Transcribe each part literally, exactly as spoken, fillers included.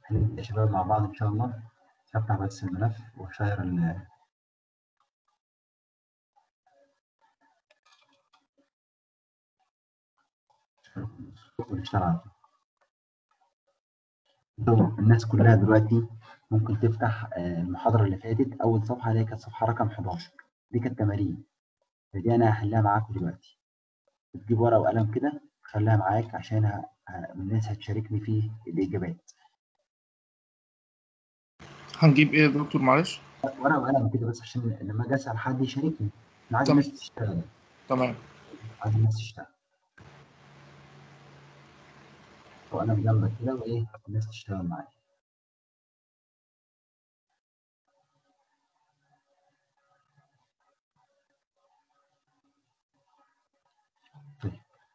هنبدأ يا شباب مع بعض إن شاء الله. هفتح بس الملف وأشير ال ونشتغل على طول. الناس كلها دلوقتي ممكن تفتح المحاضرة اللي فاتت، أول صفحة اللي هي كانت صفحة رقم حداشر، دي كانت تمارين، فدي أنا هحلها معاكم دلوقتي. تجيب ورقة وقلم كده خليها معاك عشان ه... ه... الناس هتشاركني في الإجابات. هنجيب ايه يا دكتور معلش؟ ورقة وقلم كده بس عشان لما أجي أسأل حد يشاركني. أنا عايز تمام الناس تشتغل. تمام. عايز الناس تشتغل. وأنا جنبك كده وإيه الناس تشتغل معايا. طيب.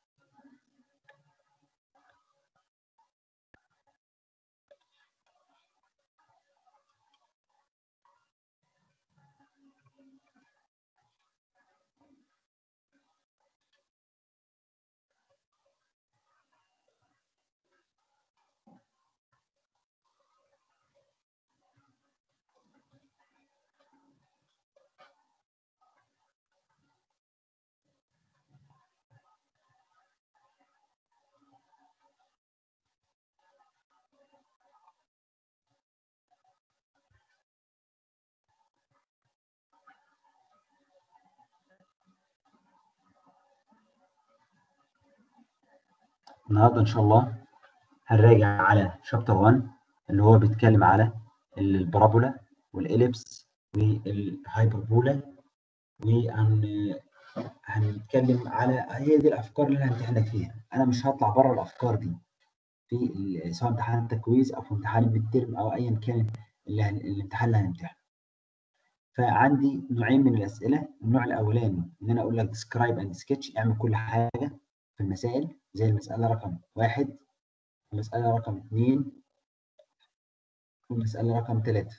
النهارده إن شاء الله هنراجع على شابتر واحد اللي هو بيتكلم على البارابولا والإليبس والهايبربولا، وهن هنتكلم على هي دي الأفكار اللي أنا همتحنك فيها. أنا مش هطلع بره الأفكار دي في ال- سواء امتحان التكويز أو في امتحان الميد ترم أو أيا كان اللي هن... الامتحان اللي هنمتحنه. فعندي نوعين من الأسئلة. النوع الأولاني إن أنا أقول لك describe and sketch، اعمل كل حاجة في المسائل زي المسألة رقم واحد، المسألة رقم اثنين، والمسألة رقم ثلاثة.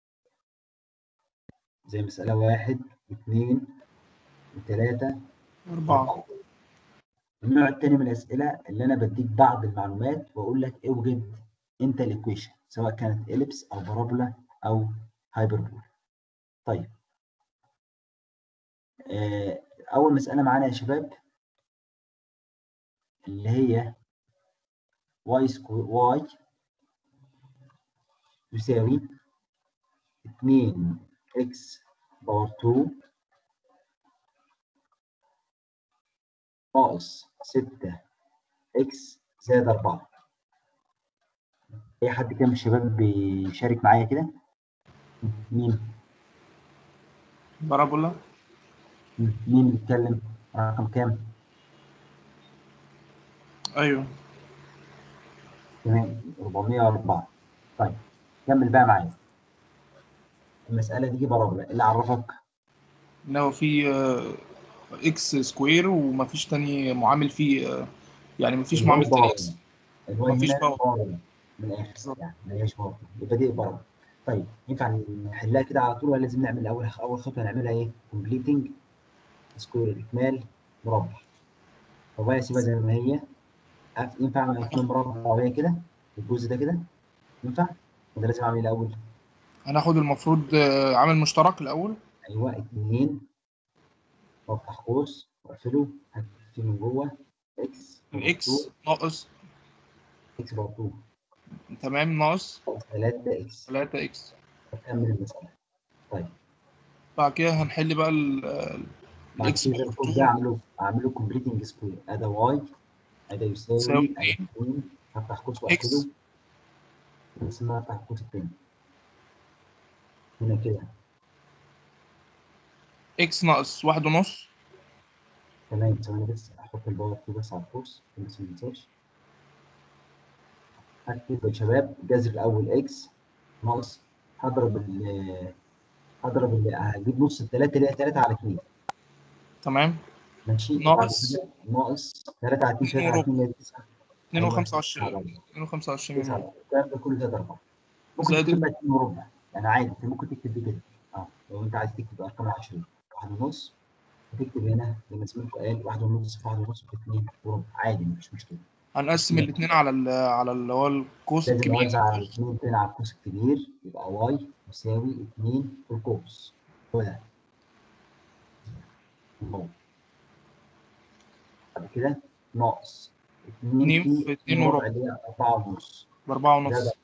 زي مسألة واحد واثنين وثلاثة أربعة. وأربعة. النوع الثاني من الأسئلة اللي أنا بديك بعض المعلومات وأقول لك اوجد أنت الإيكويشن سواء كانت إليبس أو بارابولا أو هايبربولا. طيب. آه أول مسألة معانا يا شباب اللي هي y سكوير y يساوي اثنين x باور اثنين ناقص ستة x زائد أربعة. أي حد كده من الشباب بيشارك معايا كده؟ مين؟ بارابولا. مين بيتكلم؟ رقم كام؟ ايوه تمام أربعمية وأربعة. طيب كمل بقى معايا. المسألة دي بارابولا، إيه اللي عرفك؟ ان هو في آه، اكس سكوير ومفيش تاني معامل فيه، آه، يعني مفيش الواي معامل تاني بارابولا. اكس. الواي مفيش هنا باور بارابولا من الآخر بالظبط. يعني ما هياش بارابولا، يبقى دي بارابولا. طيب ينفع نحلها كده على طول ولا لازم نعمل أول أول خطوة نعملها إيه؟ كومبليتنج سكوير إكمال مربع. طب هي اسيبها زي ما هي. ينفع أعمل إكمال مربع وهي كده الجزء ده كده؟ ينفع؟ ولا لازم أعمل إيه الأول؟ هناخد المفروض آه، عامل مشترك الاول. أيوه اتنين وافتح قوس واقفله هكتب فيه من جوه اكس باور الاكس اتنين ناقص. اكس باور اتنين تمام ناقص ثلاثة اكس. ثلاثة اكس. اكمل المسألة. طيب بعد كده هنحل بقى ال- آه، بعد الاكس كده باور الفوق ده اتنين اعمله اعمله كومبليتنج سكوير. ادي واي ادي تساوي يساوي ادي اتنين اتنين هفتح قوس واقفله اكس. ثم افتح القوس التاني هنا كده. اكس ناقص واحد ونص. تمام ثواني بس احط الباور كده بس على القوس بس ما ننساش. هكتب يا شباب الجذر الاول اكس ناقص هضرب ال هضرب ال هجيب نص الثلاثة اللي هي ثلاثة على اتنين. تمام ماشي بعد ناقص كده ناقص ثلاثة على اتنين اتنين ثلاثة على وربع. اتنين اللي هي تسعة. اتنين ايوه وخمسة تسعة على وعشرين. أربعة. اتنين وخمسة وعشرين من تسعة هنا. على أربعة. الكلام ده كله زائد أربعة. ممكن زائد تكتب ال- لك اتنين وربع يعني عادي انت ممكن تكتب دي كده. اه لو انت عايز تكتب ارقام عشرية واحد ونص هتكتب هنا زي ما زميلكم قال واحد ونص في واحد ونص في اتنين وربع عادي مفيش مشكلة. هنقسم الاثنين على ال على اللي هو القوس لازم الكبير. نوزع على اثنين تاني على القوس الكبير، يبقى واي يساوي اتنين في القوس. هو ده. اهو. بعد كده ناقص اتنين اتنين في في اتنين اتنين وربع وربع اللي هي أربعة ونص. بأربعة ده ده. ونص.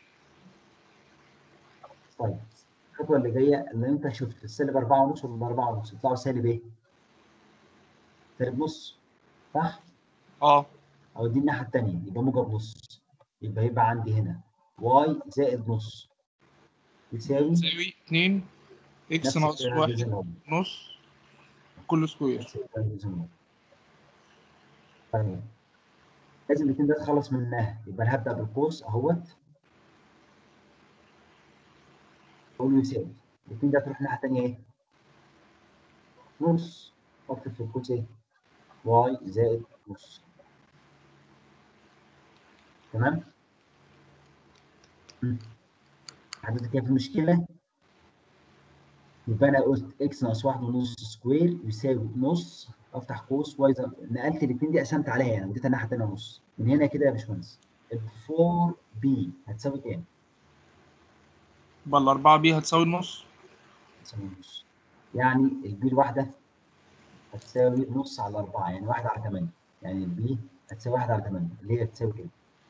طيب الخطوة اللي جاية اللي أنت شفت السالب أربعة ونص ولا أربعة ونص يطلعوا سالب إيه؟ سالب نص. صح؟ اه. أو دي الناحية التانية يبقى موجب نص. يبقى يبقى عندي هنا واي زائد نص يساوي يساوي اتنين اكس نفس ناقص الكلام اللي زي واحد ما هو. نص كل سكوير. نفس الكلام اللي زي ما هو. طيب لازم الاثنين ده تخلص منها، يبقى انا هبدا بالقوس اهوت اقول يساوي الاثنين ده تروح الناحيه الثانيه ايه؟ نص. اكتب في القوس ايه؟ واي زائد نص. تمام؟ حضرتك كده في مشكله؟ يبقى انا قلت اكس ناقص واحد ونص سكوير يساوي نص، افتح قوس واي زائد، نقلت الاثنين دي قسمت عليها يعني وديتها الناحيه الثانيه نص. من هنا كده يا باشمهندس ال فور بي هتساوي كام؟ يبقى الأربعة بي هتساوي النص. هتساوي نص. يعني البي الواحده هتساوي نص على أربعة، يعني واحد على ثمانية. يعني البي هتساوي واحد على ثمانية اللي هي هتساوي كام؟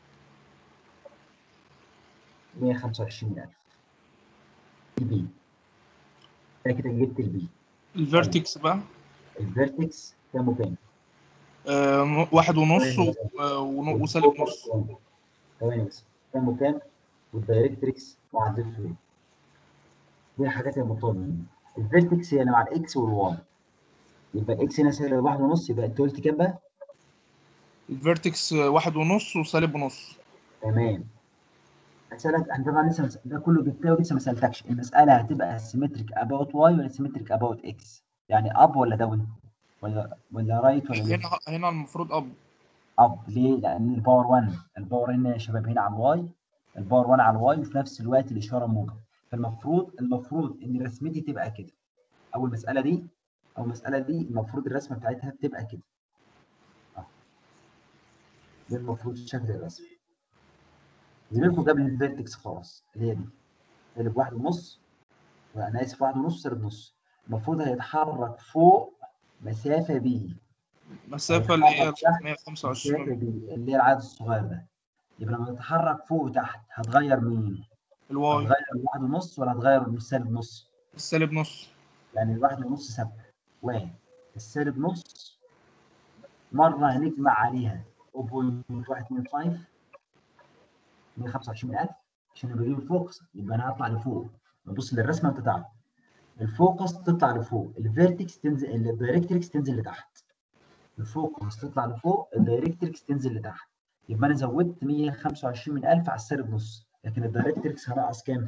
مية وخمسة وعشرين ألف. البي أنا كده جبت البي. طيب الفيرتكس بقى الفيرتكس كام وكام؟ آه واحد ونص و- ثواني. و- وسالب والفوكس نص. كام؟ ثواني بس. كام وكام؟ والدايركتريكس معادلته ايه؟ دي الحاجات المطلوبة مني. الفيرتكس هي مع الاكس والواي. يبقى الاكس هنا سالب واحد ونص، يبقى انت قلت كام بقى؟ الفيرتكس واحد ونص وسالب ونص. تمام. هسألك انا طبعا لسه مس... ده كله جبتها ولسه ما سالتكش المساله هتبقى سيمتريك اباوت واي ولا سيمتريك اباوت اكس؟ يعني اب ولا داون ولا ولا رايت ولا ليفت؟ هنا هنا المفروض اب. اب ليه؟ لان الباور واحد، الباور هنا يا شباب هنا على الواي، الباور واحد على الواي وفي نفس الوقت الاشاره موجب. فالمفروض المفروض ان رسمتي تبقى كده. اول مساله دي او المساله دي المفروض الرسمه بتاعتها بتبقى كده. اه ده المفروض شكل الرسم. زميلكم جاب لي الفيرتكس خلاص اللي هي دي سالب واحد ونص، انا اسف واحد ونص سالب نص. المفروض هيتحرك فوق مسافه بي المسافة اللي هي وهيتحرك تحت مية وخمسة مسافه وعشرين. بي اللي هي العدد الصغير ده. يبقى لما يتحرك فوق وتحت هتغير مين؟ الواي هتغير الواحد ونص ولا هتغير السالب نص؟ السالب نص. يعني الواحد ونص ثابته، والسالب نص مره هنجمع عليها صفر فاصلة واحد اتنين خمسة مية وخمسة وعشرين ألف عشان يبقى بجيب الفوكس. يبقى انا هطلع لفوق ببص للرسمه بتاعته، الفوكس تطلع لفوق، الفيرتكس تنزل، الدايركتريكس تنزل لتحت. الفوكس تطلع لفوق، الدايركتريكس تنزل لتحت. يبقى انا زودت مية وخمسة وعشرين من ألف على السالب نص، لكن الدايركتريكس هنقص كام؟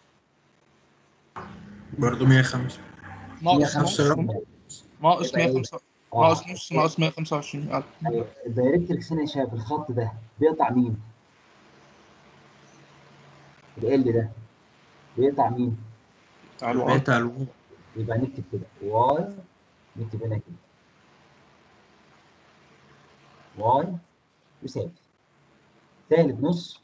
برضه مية وخمسة. ناقص نص. نفس الرقم. مية وخمسة وعشرين. ناقص يبقى ايه؟ مية وخمسة. اه ناقص نص ناقص مية وخمسة وعشرين ألف. ايوه الدايركتريكس هنا شايف الخط ده بيقطع مين؟ ال ده بيقطع مين؟ بتاع الواي. بقيت على الواي. يبقى نكتب كده واي، نكتب هنا كده واي يساوي سالب نص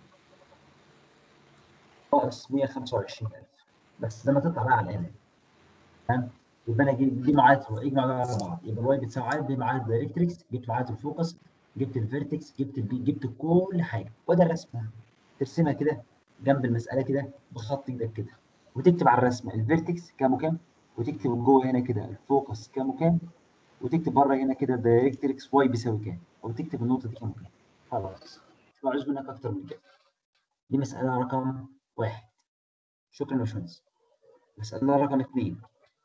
ناقص مية وخمسة وعشرين ألف. بس لما تطلع بقى على الآلة. تمام؟ يبقى انا اجيب دي معادله اجمع بقى على بعض، يبقى الواي بتساوي عادل دي معادله دايركتريكس، جبت معادله الفوكس، جبت الفيرتكس، جبت البي، جبت كل حاجه. وده الرسمه ترسمها كده جنب المساله كده بخط ايدك كده، وتكتب على الرسمه الفيرتكس كام وكام، وتكتب من جوه هنا كده الفوكس كام وكام، وتكتب بره هنا كده الدايركتريكس واي بيساوي كام، وتكتب النقطه دي كام وكام. خلاص مش عايز منك اكتر من كده. دي مساله رقم واحد. شكرا يا باشمهندس. مساله رقم اثنين.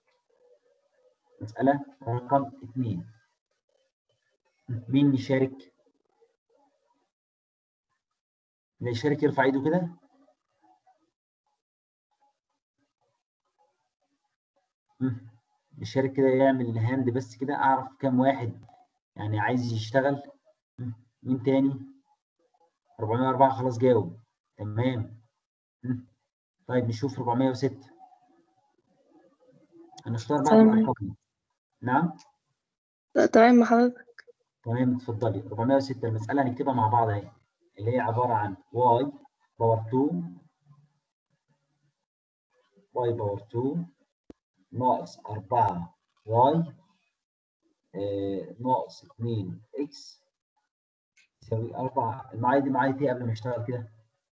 مسألة رقم اثنين. مين يشارك؟ اللي يشارك يرفع ايده كده. يشارك كده يعمل هاند بس كده اعرف كام واحد يعني عايز يشتغل. مين تاني؟ أربعمية وأربعة خلاص جاوب. تمام. طيب نشوف أربعمية وستة. هنختار بعض تمام. الارقام. نعم. لا تمام مع حضرتك. تمام اتفضلي. أربعمية وستة المسألة هنكتبها مع بعض اهي، اللي هي عبارة عن y باور اتنين y باور اتنين ناقص أربعة y آه ناقص اتنين x يساوي أربعة. المعايا دي معايا ايه قبل ما اشتغل كده؟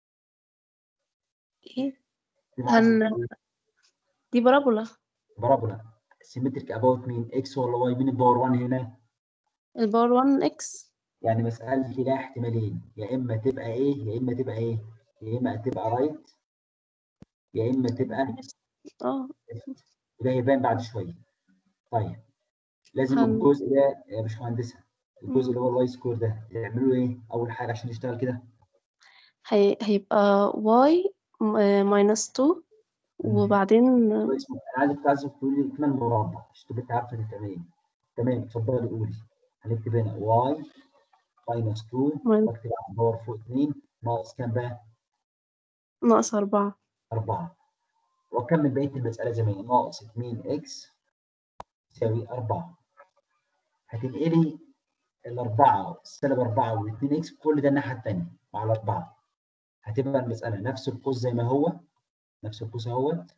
ايه دي معايا هن دي بارابولا. بارابولا سيمتريك اباوت مين؟ x ولا y؟ مين الباور واحد هنا؟ الباور واحد اكس. يعني مسألتي لها احتمالين، يا اما تبقى ايه يا اما تبقى ايه، يا اما تبقى رايت يا اما تبقى اه وده هيبان بعد شويه. طيب لازم هن الجزء ده يا باشمهندسه، الجزء اللي هو الواي سكور ده تعملوا ايه اول حاجه عشان يشتغل كده؟ هي... هيبقى y ماينس اتنين وبعدين هو اسمه انا عايزك تعزف تقول لي كمان مربع عشان تبقى انت عارفه انت ايه. تمام اتفضلي قولي. هنكتب هنا واي ماينس اتنين واكتب على الباور فوق اتنين ناقص كام بقى؟ ناقص أربعة. أربعة. واكمل بقيه المساله زي ما هي، ناقص اتنين اكس يساوي أربعة. هتنقلي الأربعة سالب أربعة والاثنين إكس كل ده الناحية التانية مع الأربعة. هتبقى المسألة نفس القوس زي ما هو، نفس القوس أهوت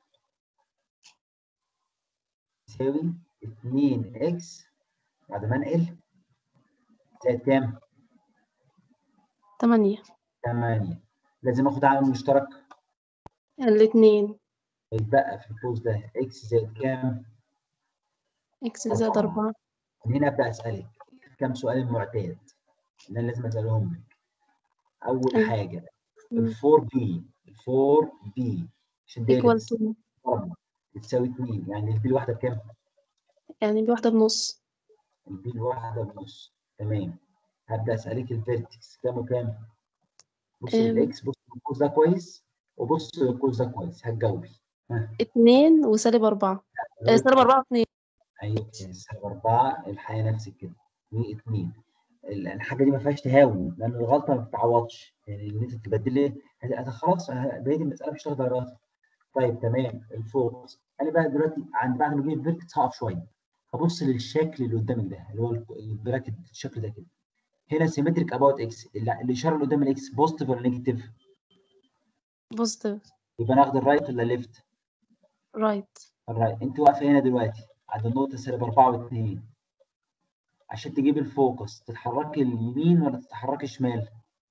يساوي اتنين إكس بعد ما أنقل زائد كام؟ تمانية. تمانية. لازم آخد عامل مشترك الاتنين. يتبقى في القوس ده إكس زائد كام؟ اكس زائد أربعة. أربعة. من هنا أبدأ أسألك كام سؤال المعتاد اللي أنا لازم أسألهم لك. أول ال حاجة ال فور بي ال فور بي عشان دي equal إليبس to بتساوي اتنين، يعني البي الواحدة بكام؟ يعني بواحدة بنص. البي الواحدة بنص. تمام. هبدأ أسألك الفيرتكس كام وكام؟ بص ام، للإكس، بص للقوس ده كويس وبص للقوس ده كويس هتجاوبي. ها اتنين وسالب أربعة. اه، غلطت سالب في أربعة اتنين. أيوه سالب أربعة الحقيقة نفسك كده واثنين. الحاجة دي ما فيهاش تهاون لأن الغلطة ما بتتعوضش، يعني إن أنت تبدلي خلاص بقية المسألة مش هتاخد درجات. طيب تمام. الفوكس أنا بقى دلوقتي عند بعد ما أجيب الفيرتكس هقف شوية هبص للشكل اللي قدامك ده اللي هو البراكت الشكل ده كده. هنا سيمتريك اباوت اكس، الاشاره اللي قدام الاكس بوزيتيف ولا نيجاتيف؟ بوزيتيف. يبقى ناخد الرايت ولا الليفت؟ رايت. الرايت. انت واقفه هنا دلوقتي عند النقطه سالب أربعة و2 عشان تجيب الفوكس تتحركي اليمين ولا تتحركي شمال؟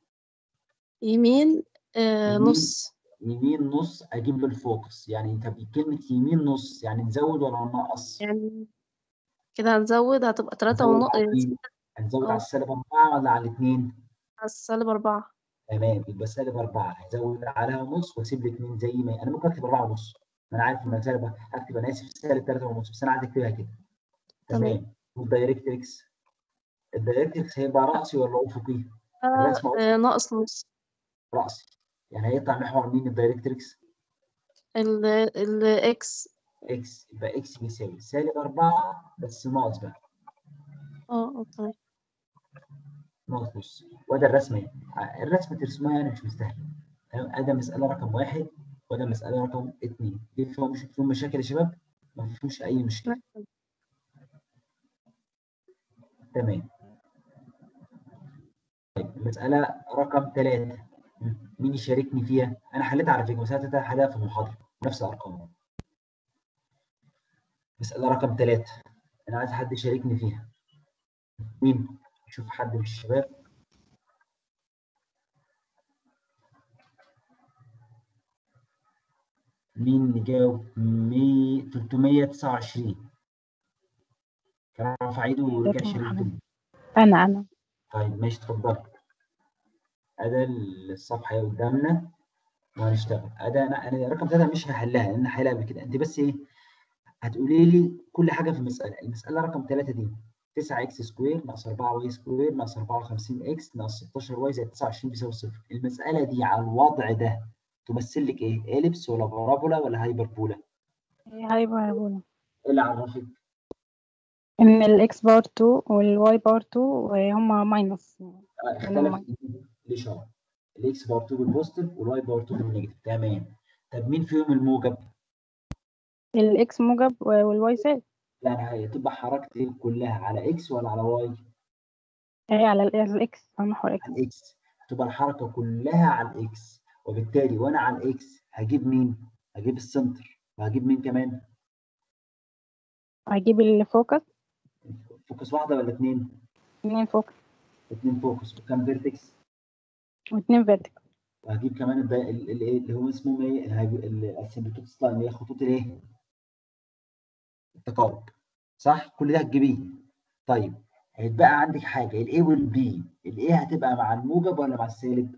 يمين اه يمين. نص. يمين نص اجيب له الفوكس، يعني انت بكلمه يمين نص يعني نزود ولا ننقص؟ يعني كده هنزود هتبقى تلاتة نزود ونص. على مين؟ هنزود على اه السالب أربعة ولا على الاثنين؟ على السالب أربعة. تمام. يبقى سالب أربعة هزود عليها نص واسيب لي اثنين زي ما هي. انا ممكن اكتب أربعة ونص، انا عارف ان سالب هكتب انا اسف سالب ثلاثة ونص بس انا عايز اكتبها كده. تمام. تمام. والدايركتريكس، الدايركتريكس هيبقى رأسي ولا افقي؟ اه الرسمه اه، ناقص نص. رأسي، يعني هيطلع محور مين الدايركتريكس؟ ال الاكس. اكس. يبقى اكس بيساوي سالب أربعة بس ناقص بقى اه اه تمام. ناقص نص. وده الرسمه اهي. الرسمه ترسمها يعني مش مستاهله. تمام. ادي مساله رقم واحد وده مساله رقم اثنين. دي فيهم مش فيهم مشاكل يا شباب؟ ما فيهمش اي مشكله. تمام. طيب المساله رقم ثلاثة مين يشاركني فيها؟ انا حليتها على فكره مساله ثلاثة حلها في المحاضره نفس الارقام. مساله رقم ثلاثة انا عايز حد يشاركني فيها. مين؟ شوف حد من الشباب. مين يجاوب؟ تلتمية وتسعة وعشرين. كان رافع ايده ورجع شارك تاني. أنا أنا طيب ماشي اتفضل. أدا الصفحة اهي قدامنا وهنشتغل. أدا أنا أنا رقم ثلاثة مش هحلها لأن هحلها قبل كده. أنت بس إيه هتقولي لي كل حاجة في المسألة. المسألة رقم ثلاثة دي تسعة اكس سكوير ناقص أربعة واي سكوير ناقص أربعة وخمسين اكس ناقص ستاشر واي زائد تسعة وعشرين بيساوي صفر. المسألة دي على الوضع ده تمثل لك إيه؟ إليبس ولا بارابولا ولا هايبربولا؟ هايبربولا. إيه اللي عرفك؟ إن الإكس باور اتنين والواي باور اتنين هما ماينس. اختلف الاشاره. الاكس باور اتنين بالبوزيتيف والواي باور اتنين بالنيجاتيف. تمام. طب مين فيهم الموجب؟ الإكس موجب والواي سالب. يعني هتبقى حركتي كلها على اكس ولا على واي؟ ايه على الاكس او محور اكس. على الاكس، تبقى الحركه كلها على الاكس، وبالتالي وانا على الاكس هجيب مين؟ هجيب السنتر، وهجيب مين كمان؟ هجيب الفوكس. فوكس واحده ولا اثنين؟ اتنين فوكس اثنين فوكس، وكام فيرتكس؟ واتنين فيرتكس. وهجيب كمان الباقي ال- ال- اللي هو اسمه ايه؟ هجيب ال- السيمبتوتس لاين، اللي هي خطوط الايه؟ التقارب. صح؟ كل ده هتجيبيه. طيب هيتبقى عندك حاجه الاي والبي، الاي هتبقى مع الموجب ولا مع السالب؟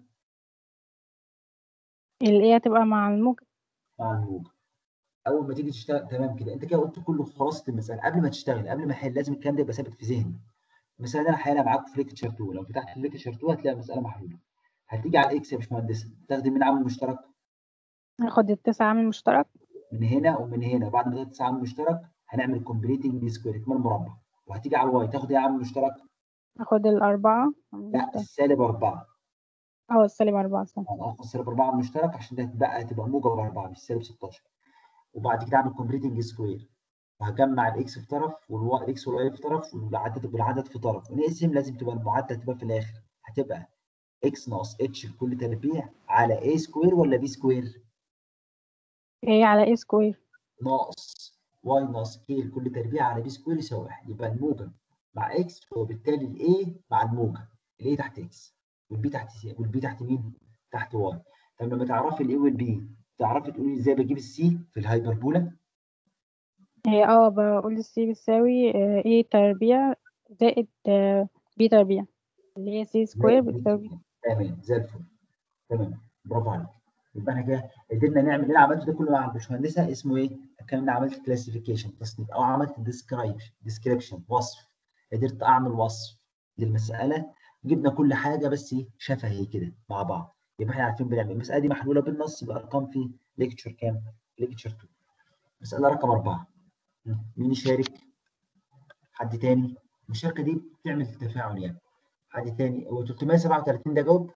الايه هتبقى مع الموجب. مع الموجب. اول ما تيجي تشتغل تمام كده، انت كده قلت كله خلاصه المساله. قبل ما تشتغل، قبل ما احل، لازم الكلام ده يبقى ثابت في ذهني. المساله دي انا حالها معاك في ليكتشر اتنين، لو فتحت ليكتشر اتنين هتلاقي المساله محلوله. هتيجي على الاكس يا باشمهندس، تاخدي من عامل مشترك هاخد التسعة عامل مشترك. من هنا ومن هنا، وبعد ما تاخد تسعة عامل مشترك هنعمل كومبليتنج سكوير، اكمال مربع. وهتيجي على الواي تاخد ايه عامل مشترك؟ هاخد الأربعة عامل لا، مشترك. السالب اربعة. اه السالب أربعة صح. هاخد سالب اربعة مشترك عشان ده هتبقى هتبقى موجب اربعة مش سالب ستاشر. وبعد كده اعمل كومبليتنج سكوير، وهجمع الاكس في طرف والاكس والواي في طرف والعدد والعدد في طرف، ونقسم. لازم تبقى المعادله تبقى في الاخر هتبقى اكس ناقص اتش لكل تربيع على اي سكوير ولا بي سكوير؟ ايه على ايه سكوير. ناقص واي ناقص كي لكل تربيع على بي سكوير يساوي واحد. يبقى الموجب مع اكس، وبالتالي الاي مع الموجب، الاي تحت اكس والبي تحت سي، والبي تحت مين؟ تحت واي. طب لما تعرفي الاي والبي، تعرفي تقولي ازاي بجيب السي في الهايبربولا؟ ايه اه بقول السي بتساوي آه، ايه تربيع زائد آه، بي تربيع اللي هي سي سكوير بتساوي. تمام زي الفل. تمام، برافو عليك. يبقى احنا كده قدرنا نعمل اللي انا عملته ده كله مع الباشمهندسه. اسمه ايه؟ كان انا عملت كلاسيفيكيشن تصنيف، او عملت ديسكرايبشن ديسكريبشن وصف. قدرت اعمل وصف للمساله. جبنا كل حاجه بس ايه شفهي كده مع بعض. يبقى احنا عارفين بنعمل المساله دي محلوله بالنص بارقام في ليكتشر كام؟ ليكتشر اتنين. مساله رقم اربعه. مين يشارك؟ حد تاني؟ المشاركه دي بتعمل تفاعل يعني. حد تاني؟ هو تلتمية وسبعة وتلاتين ده جاوب؟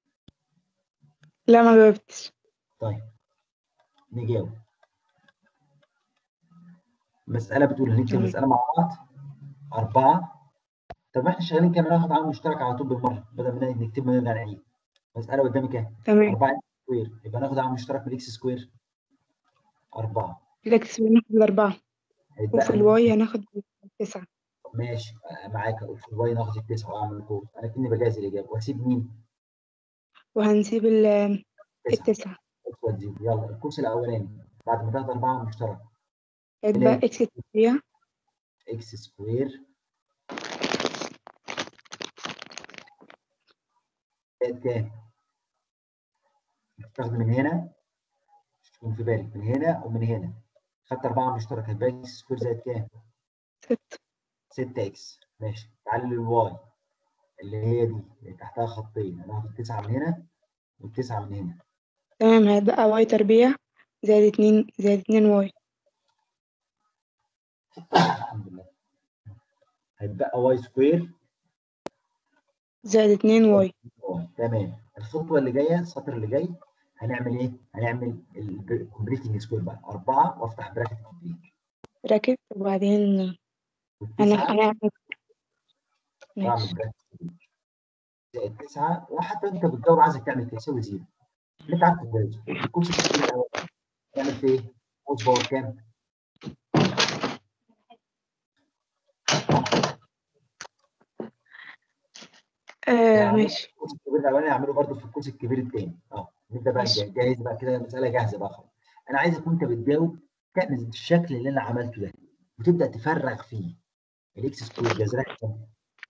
لا ما جاوبتش. طيب نجاوب. مسألة بتقول هنكتب تمام المسألة مع بعض. أربعة. طب ما إحنا شغالين كام؟ ناخد عامل مشترك على طول بالمرة بدل ما نكتب ونرجع نعيد. مسألة قدامي كام؟ تمام. أربعة إكس سكوير، يبقى ناخد عامل مشترك من الإكس سكوير. أربعة. في الإكس هناخد الأربعة هيتبقى وفي مين؟ الواي هناخد التسعة. ماشي آه، معاك. في الواي ناخد التسعة وأعمل كود. أنا كني بجهز الإجابة وأسيب مين؟ وهنسيب ال- تسعة. التسعة. إكس وتزيد. يلا الكورس الأولاني بعد ما تاخد أربعة مشترك. هيتبقى إيه؟ إكس تربيع إكس سكوير زائد كام؟ تاخد من هنا، تكون في بالك من هنا ومن هنا. خدت أربعة مشترك، هيبقى إكس سكوير زائد كام؟ ستة. ستة اكس. ماشي. تعالى للواي اللي هي دي اللي تحتها خطين، هناخد التسعة من هنا والتسعة من هنا. تمام هيتبقى واي تربيع زائد اتنين زائد اتنين واي. الحمد لله. هيتبقى واي سكوير زائد اتنين واي. واي. تمام. الخطوة اللي جاية، السطر اللي جاي، هنعمل ايه؟ هنعمل الكومبليتنج سكوير بقى. أربعة وافتح براكت كبير. راكب وبعدين هن- والتسعة هنعمل واعمل ماشي. براكت كبير زائد تسعة. وحتى انت بتجاوب عايزك تعمل كده يساوي زيرو. اللي انت عارف تجاوبه. الكورس الكبير الاول هنعمل فيه ايه؟ كوز باور كام؟ آه يعني ماشي. الكورس الكبير الاولاني هعمله برضه في الكورس الكبير الثاني. اه نبدا بقى ماشي. جاهز بقى كده، المساله جاهزه بقى خلاص. انا عايزك وانت بتجاوب تعمل الشكل اللي انا عملته ده، وتبدا تفرغ فيه. الاكس سكوير جذرها كام؟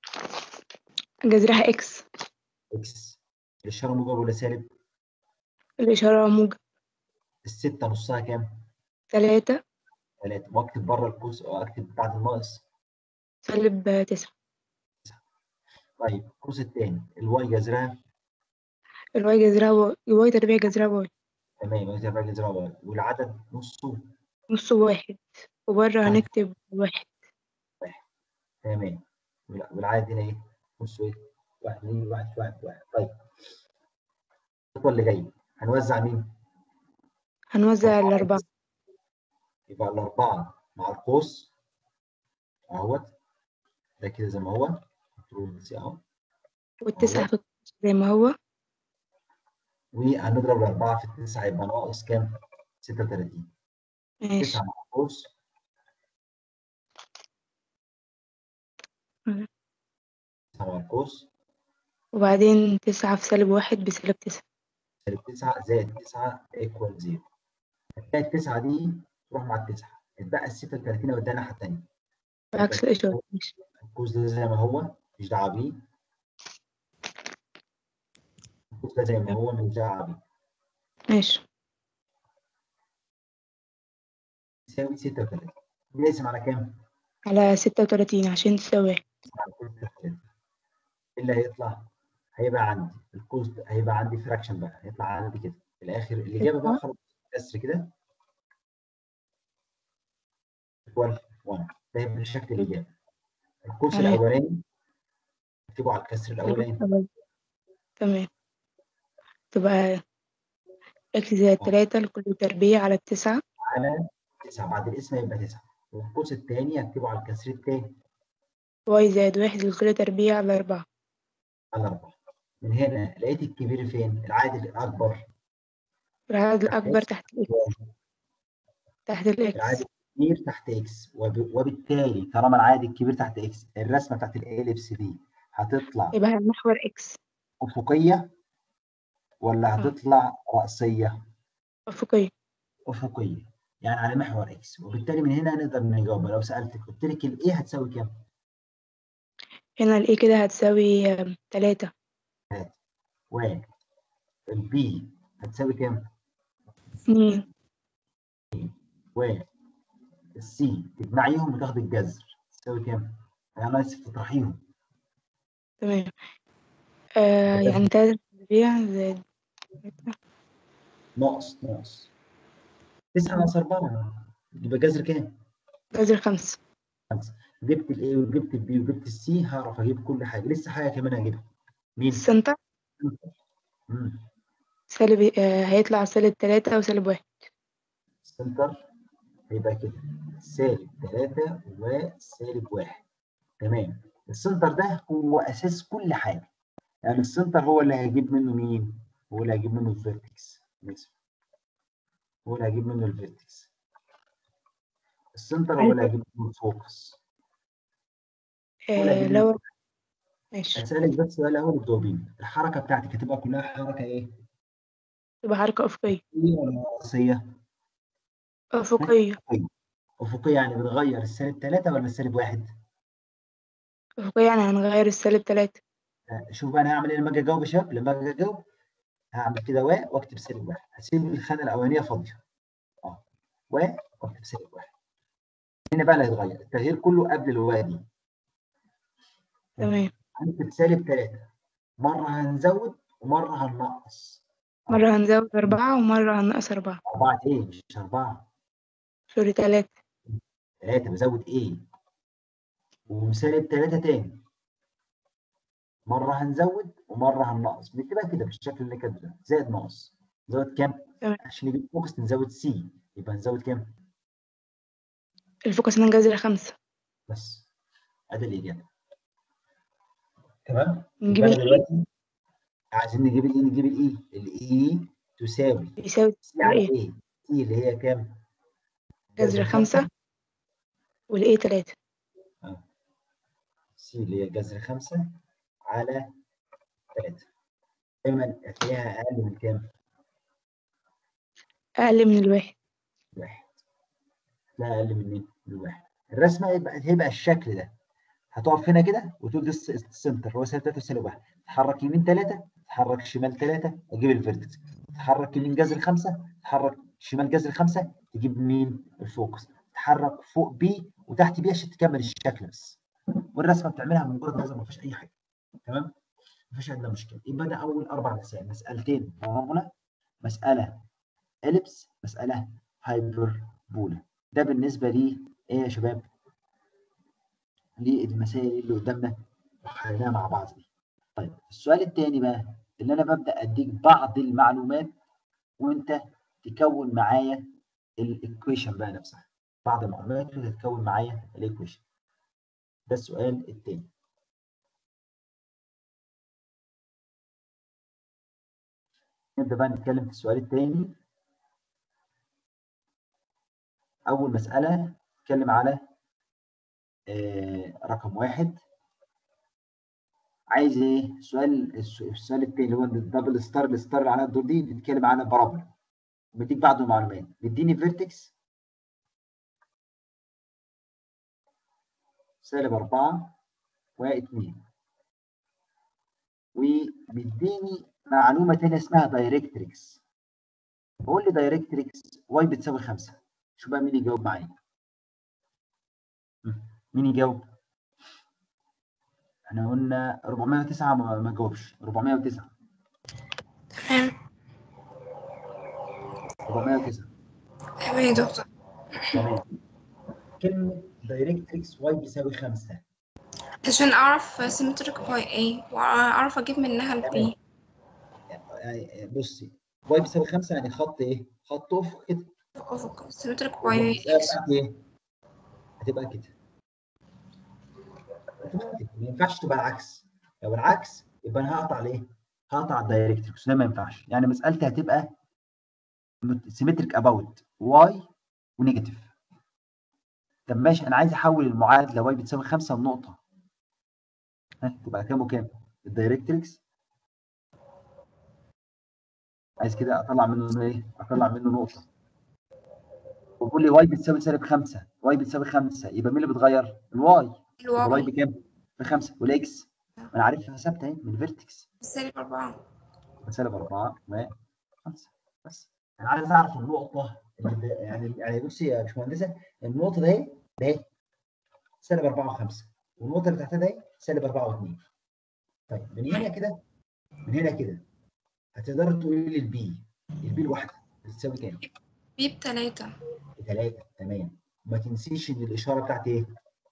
جذرها إكس. اكس. الاشاره موجب ولا سالب؟ الإشارة موجب. السته نصها كام؟ تلاتة. ثلاثة. واكتب بره القوس او اكتب بعد الناقص. سالب تسعة. طيب القوس الثاني الواي جذرها. الواي جذرها واي. الواي تربيع جذرها واي. تمام. واي تبقى جذرها واي، والعدد نصه نص واحد وبره واحد. هنكتب واحد. واحد. تمام. وال- والعدد هنا ايه؟ نصه ايه؟ واحد اتنين واحد واحد واحد. طيب الخطوه اللي جايه هنوزع مين؟ هنوزع أربعة الأربعة. إكس. يبقى الأربعة مع القوس أهوت، ده كده زي ما هو كنترول سي أهو. والتسعة أهو. في القوس زي ما هو. وهنضرب الأربعة في التسعة يبقى ناقص كام؟ ستة وتلاتين. ماشي. تسعة مع القوس مم. تسعة مع القوس وبعدين تسعة في سالب واحد بسالب تسعة. سالب تسعة زائد تسعة ايكوال زيرو. هتلاقي التسعة دي تروح مع التسعة، اتبقى ال ستة وتلاتين وديها الناحية التانية. بعكس الإشارة. ماشي. القوس ده زي ما هو مش دعوة بيه، القوس ده زي ما هو مش دعوة بيه. ماشي. يساوي ستة وتلاتين. نقسم على كام؟ على ستة وتلاتين عشان تساوي واحد. على ستة وتلاتين. ايه اللي هيطلع؟ هيبقى عندي القوس ده هيبقى عندي فراكشن بقى، هيطلع عندي كده في الآخر الإجابة بقى تسعة. خلاص كسر كده ايكوال واحد. ده يبقى شكل الإجابة. القوس تمام. الأولاني اكتبه على الكسر الأولاني. تمام. تبقى إكس زائد تلاتة لكل تربيع على التسعة. على تسعة، بعد الاسم يبقى تسعة. والقوس الثاني اكتبه على الكسر الثاني واي زائد واحد لكل تربيع على أربعة. على أربعة. من هنا لقيت الكبير فين؟ العادل الأكبر العدد تحت الأكبر إكس، تحت الإكس. تحت الإكس. العادل الكبير تحت إكس، وب... وبالتالي طالما العادل الكبير تحت إكس، الرسمة بتاعت الإليبس دي هتطلع يبقى المحور إكس. أفقية ولا اه هتطلع رأسية؟ أفقية. أفقية، يعني على محور إكس، وبالتالي من هنا نقدر نجاوب. لو سألتك قلت لك الإيه هتساوي كام؟ هنا الإيه كده هتساوي آم، تلاتة. ثلاثة. والبي هتساوي كام؟ اتنين. والسي تجمعيهم وتاخد الجذر تساوي كام؟ أنا آسف تطرحيهم. تمام. آه يعني تلاتة تربيع زائد ناقص ناقص تسعة ناقص أربعة يبقى جذر كام؟ جذر خمسة. خمسة. جبت الاي وجبت البي وجبت السي، هعرف اجيب كل حاجه. لسه حاجه كمان هجيبها. مين؟ السنتر امم سالب آه هيطلع سالب تلاتة وسالب واحد. السنتر هيبقى كده سالب ثلاثة وسالب واحد. تمام. السنتر ده هو اساس كل حاجه، يعني السنتر هو اللي هيجيب منه مين؟ هو اللي هيجيب منه الفيرتكس. هو اللي هيجيب منه الفيرتكس. السنتر هو اللي عارفة. هيجيب منه الفوكس. هو اللي آه هيجيب منه. لو ماشي. هسألك بس سؤال اول وتجاوبين. الحركه بتاعتك هتبقى كلها حركه ايه؟ تبقى حركة أفقية. افقيه ولا رأسيه؟ أفقية. افقيه. افقيه يعني بتغير السالب ثلاثة ولا السالب واحد؟ أفقية يعني هنغير السالب تلاتة. شوف بقى انا هعمل ايه لما اجي اجاوب يا شباب. لما اجي اجاوب هعمل كده و واكتب سالب واحد، هسيب الخانه الاولانيه فاضيه. اه و واكتب سالب واحد. هنا بقى اللي هيتغير التغيير كله قبل الواو دي. تمام. هنكتب سالب ثلاثة، مره هنزود ومره هننقص. مرة هنزود أربعة ومرة هننقص أربعة. أربعة إيه؟ مش أربعة. سوري تلاتة. ثلاثة بزود إيه؟ وسالب ثلاثة تاني. مرة هنزود ومرة هننقص، بنكتبها كده بالشكل اللي كاتبه ده، زائد ناقص. نزود كام؟ تمام. عشان نجيب فوكس نزود سي، يبقى نزود كام؟ الفوكس من جذر خمسة. بس ادي الاجابه. تمام؟ نجيب يبقى انا الإيه. دلوقتي عايزين نجيب الاي، نجيب الاي. الاي تساوي بيساوي سي على الإيه ايه؟ سي اللي هي كام؟ جذر جذر خمسة. خمسة والإيه تلاتة. اه سي اللي هي جذر خمسة على ثلاثة. دايما هتلاقيها اقل من كام؟ أقل من الواحد. واحد. لا اقل من مين؟ من واحد. الرسمه يبقى هيبقى الشكل ده. هتقف هنا كده وتقول ده السنتر هو سالب ثلاثة وسالب واحد. تتحرك يمين ثلاثة، تتحرك شمال ثلاثة، تجيب الفيرتكس. تتحرك يمين جذر خمسة، تتحرك شمال جذر خمسة، تجيب مين؟ الفوكس. تتحرك فوق بي وتحت بي عشان تكمل الشكل بس. والرسمه بتعملها من مجرد نظر، ما فيش اي حاجه. تمام؟ ما فيش عندنا مشكله. يبقى ده اول اربع مسائل، مسالتين بارابولا، مساله اليبس، مساله هايبربولا. ده بالنسبه لي ايه يا شباب؟ للمسائل اللي قدامنا وحليناها مع بعض دي. طيب السؤال الثاني بقى اللي انا ببدا اديك بعض المعلومات وانت تكون معايا الايكويشن بقى نفسها. بعض المعلومات وانت تكون معايا الايكويشن. ده السؤال الثاني. نبدأ بقى نتكلم في السؤال الثاني. أول مسألة نتكلم على آه رقم واحد. عايز ايه؟ السؤال السؤال الثاني اللي هو الدبل ستار الستار اللي على الدور دي بنتكلم على بارابولا. بيديك بعض المعلومات، بيديني فيرتكس سالب أربعة واثنين، وبيديني معلومة تانية اسمها دايركتريكس. بقول لي دايركتريكس واي بتساوي خمسة. شو بقى مين يجاوب معايا؟ مين يجاوب؟ احنا قلنا أربعمائة وتسعة ما ما جاوبش. أربعمائة وتسعة تمام أربعمائة وتسعة تمام يا دكتور. تمام. كلمة دايركتريكس واي بيساوي خمسة. عشان اعرف سيمتريك باي ايه واعرف اجيب منها البي. يعني بصي، واي بيساوي خمسة يعني خط ايه؟ خط افق كده. افق سيمتريك باي والمسألة اكس. بتاعتي ايه؟ هتبقى كده. هتبقى كده. ما ينفعش تبقى العكس. لو العكس يبقى انا هقطع ليه؟ هقطع الدايركتريكس، ده ما ينفعش. يعني مسألتي هتبقى سيمتريك اباوت واي ونيجاتيف. طب ماشي، انا عايز احول المعادله واي بتساوي خمسة لنقطه. ها تبقى كام وكام؟ الدايركتريكس عايز كده اطلع منه ايه؟ اطلع منه نقطه. وبقول لي واي بتساوي سالب خمسة، واي بتساوي خمسة، يبقى مين اللي بيتغير؟ الواي. يبقى الواي الواي بكام؟ بخمسة. والاكس انا عارفها ثابته اهي من الفيرتكس. سالب أربعة. سالب أربعة وخمسة. بس انا عايز اعرف النقطه اللي ب... يعني يعني بصي يا باشمهندسه، النقطه ده اهي ده اهي سالب أربعة و5، والنقطه اللي تحتها ده اهي سالب أربعة و2. طيب من هنا كده، من هنا كده هتقدر تقولي لي البي، البي الواحده بتساوي كام؟ بي بتلاتة. بتلاتة. تمام. وما تنسيش ان الاشاره بتاعتي ايه؟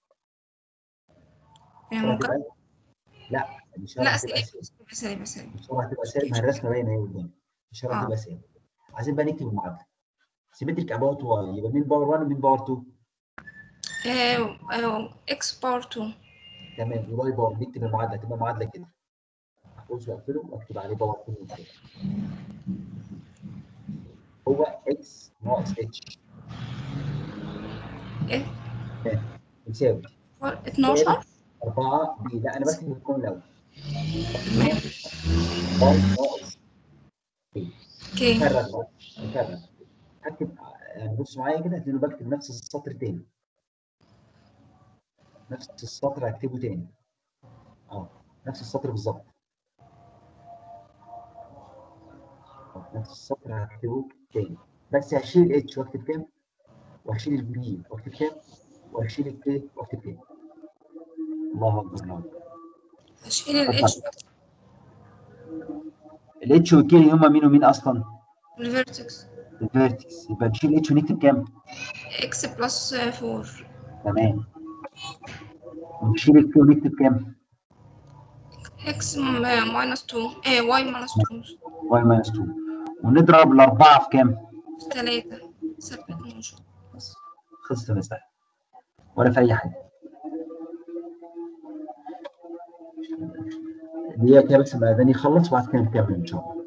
يعني الاشاره ممكن هتبقى لا، الاشاره لا هتبقى سالب سالب. سالب سالب. الاشاره هتبقى سالب، ما الرسمه باينه اهي قدامي. الاشاره اه هتبقى سالب. عايزين بقى نكتب المعادله. سيمتريك اباوت واي يبقى مين باور واحد ومين باور اتنين؟ آه، آه، اكس بار اتنين. تمام. وواي باور. نكتب المعادله، تبقى معادله كده. اقوس واقفله واكتب عليه باور اتنين من فوق. هو اكس ناقص اتش ايه يساوي سالب اتناشر. أربعة بي. لا انا بكتب القانون الاول. اتنين واي ناقص بي. اوكي نفرغ بقى، نفرغ. هكتب يعني بص معايا كده هتلاقيني بكتب نفس السطر تاني. نفس السطر هكتبه تاني. اه نفس السطر بالظبط. آه، نفس السطر هكتبه تاني. بس هشيل الاتش واكتب كام؟ وهشيل البي واكتب كام؟ وهشيل الكي واكتب كام؟ الله اكبر. الله اكبر. هشيل الاتش اتفضل. الاتش والكي هما مين ومين اصلا؟ والفيرتكس. الفيرتكس. يبقى نشيل الاتش ونكتب كام؟ اكس بلس فور. تمام. ونشيل الكي ونكتب كام؟ اكس ماينس اتنين. ايه واي ماينس اتنين. واي ماينس اتنين. ونضرب الاربعه في كام؟ في تلاتة. سالب اتناشر. بس خلصت المسألة ولا في أي حاجة. دي كده بس الأذان يخلص وبعد كده نكمل إن شاء الله.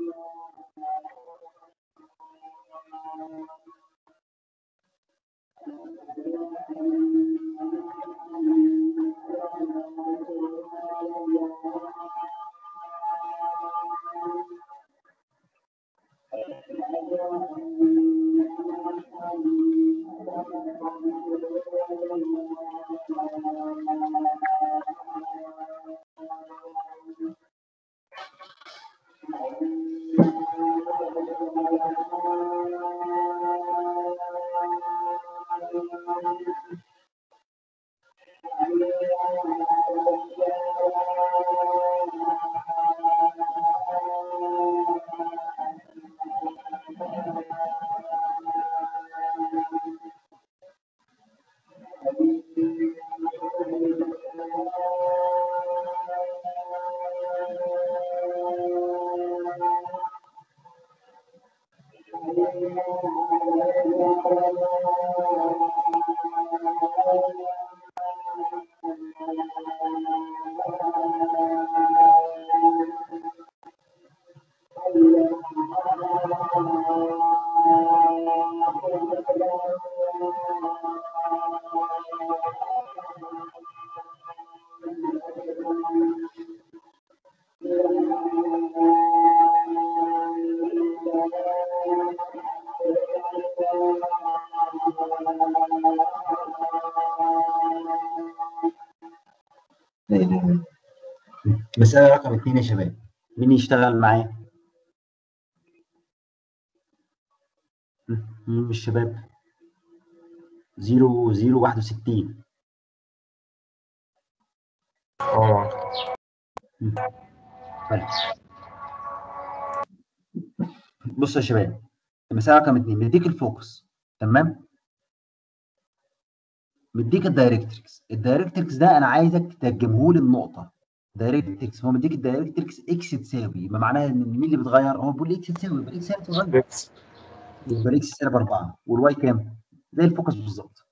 لا اله الا الله. مسألة رقم اثنين يا شباب، مين يشتغل معايا؟ مين من الشباب؟ زيرو زيرو واحد وستين. اه طيب بصوا يا شباب، المسألة رقم اثنين مديك الفوكس، تمام؟ مديك الدايركتريكس، الدايركتريكس ده انا عايزك تترجمه لي النقطة. دايركتريكس هو مديك الدايركتريكس اكس تساوي، يبقى معناها ان مين اللي بيتغير؟ هو بيقول اكس تساوي، يبقى اكس هتتغير، اكس يبقى الاكس سالب أربعة، والواي كام؟ زي الفوكس بالظبط.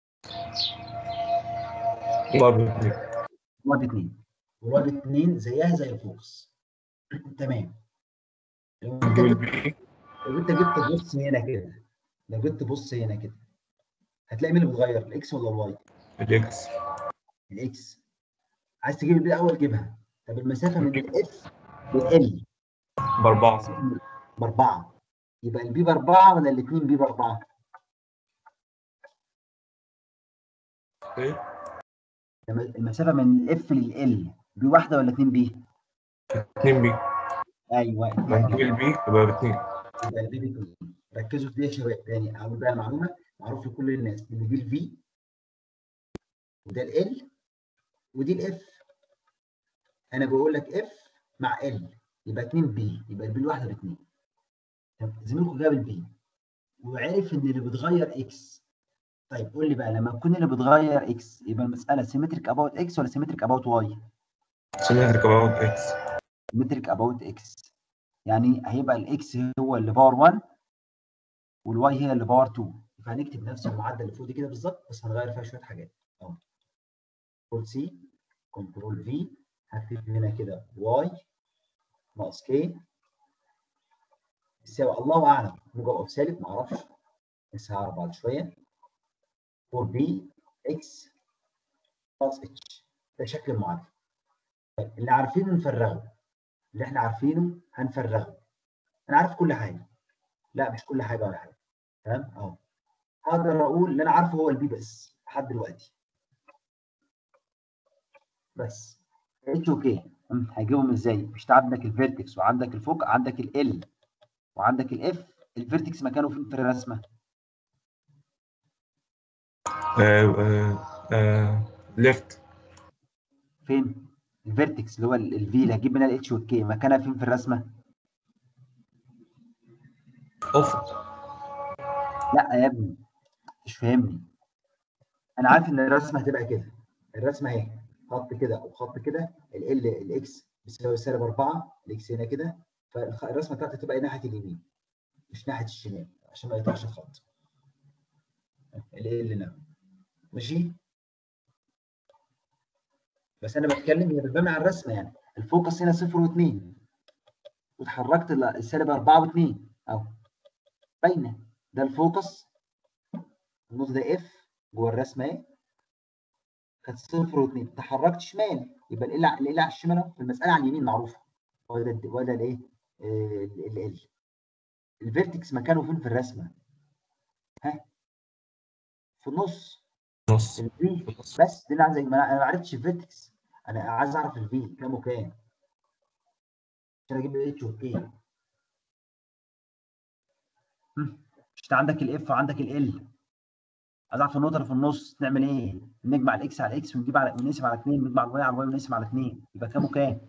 واي باتنين. واي باتنين، والواي باتنين زيها زي الفوكس. تمام. لو انت نجيب جبت البي. لو انت جبت بص هنا كده، لو جبت بص هنا كده هتلاقي مين اللي بيتغير؟ الاكس ولا الواي؟ الاكس. الاكس. عايز تجيب البي الاول جيبها. طب المسافه من الاف لل باربعة. باربعه، يبقى البي باربعه ولا الاثنين بي باربعه؟ ايه؟ المسافه من الاف لل بي واحده ولا اثنين بي؟ اتنين بي. ايوه اتنين هنجيب بي. البي يبقى باتنين. يبقى البي باتنين. ركزوا في دي يا شباب، تاني اقول بقى المعلومه معروف لكل الناس ان دي الفي وده ال ودي الاف. انا بقول لك اف مع ال يبقى اتنين بي، يبقى البي الواحده باتنين. طب زميلكم جاب البي وعرف ان اللي بتغير اكس. طيب قول لي بقى، لما تكون اللي بتغير اكس يبقى المساله سيمتريك اباوت اكس ولا سيمتريك اباوت واي؟ سيمتريك اباوت اكس. سيمتريك اباوت اكس، يعني هيبقى الاكس هو اللي باور واحد والواي هي اللي باور اتنين. فهنكتب نفس المعادله اللي فوق دي كده بالظبط، بس هنغير فيها شويه حاجات اهو. كنترول سي كنترول في، هكتب هنا كده واي ناقص كي يساوي الله اعلم موجب او سالب، ما اعرفش بس هعرف بعد شويه، فور بي اكس بلس اتش. ده شكل المعادله. طيب اللي عارفينه نفرغه، اللي احنا عارفينه هنفرغه. انا عارف كل حاجه، لا مش كل حاجه ولا حاجه، تمام اهو. هقدر اقول اللي انا عارفه هو البي بس لحد دلوقتي بس. اتش اوكي هجيبهم ازاي؟ مش عندك الفيرتكس وعندك الفوق، عندك ال وعندك الاف. الفيرتكس مكانه فين في الرسمه؟ آه آه آه ليفت. فين؟ الفيرتكس اللي هو الفي اللي هجيب منها الاتش والكي مكانها فين في الرسمه؟ اوف. لا يا ابني مش فاهمني. انا عارف ان الرسمه هتبقى كده، الرسمه اهي خط كده او خط كده، ال الاكس بيساوي سالب أربعة، الاكس هنا كده، فالرسمه بتاعتي تبقى ناحيه اليمين مش ناحيه الشمال عشان ما يقطعش الخط. ال ال هنا ماشي، بس انا بتكلم هي بتبان على الرسمه، يعني الفوكس هنا صفر واثنين واتحركت السالب أربعة واثنين اهو باينه. ده الفوكس، النقطه ده اف جوه الرسمه اهي كانت صفر واثنين، تحركت شمال يبقى ال ال على الشمال اهو، في المساله على اليمين معروفه. وده وده الايه؟ ال ال الفيرتكس مكانه فين في الرسمه؟ ها؟ في النص. نص. الفي بس دي اللي عايز، انا ما عرفتش الفيرتكس، انا عايز اعرف الفي كام وكام عشان اجيب الاتش والكي. مش انت عندك الاف وعندك ال، عايز اعرف النقطه اللي في النص نعمل ايه؟ نجمع الاكس على الاكس ونجيب على ونقسم على اثنين، نجمع الواي على الواي ونقسم على اثنين، يبقى كام وكام؟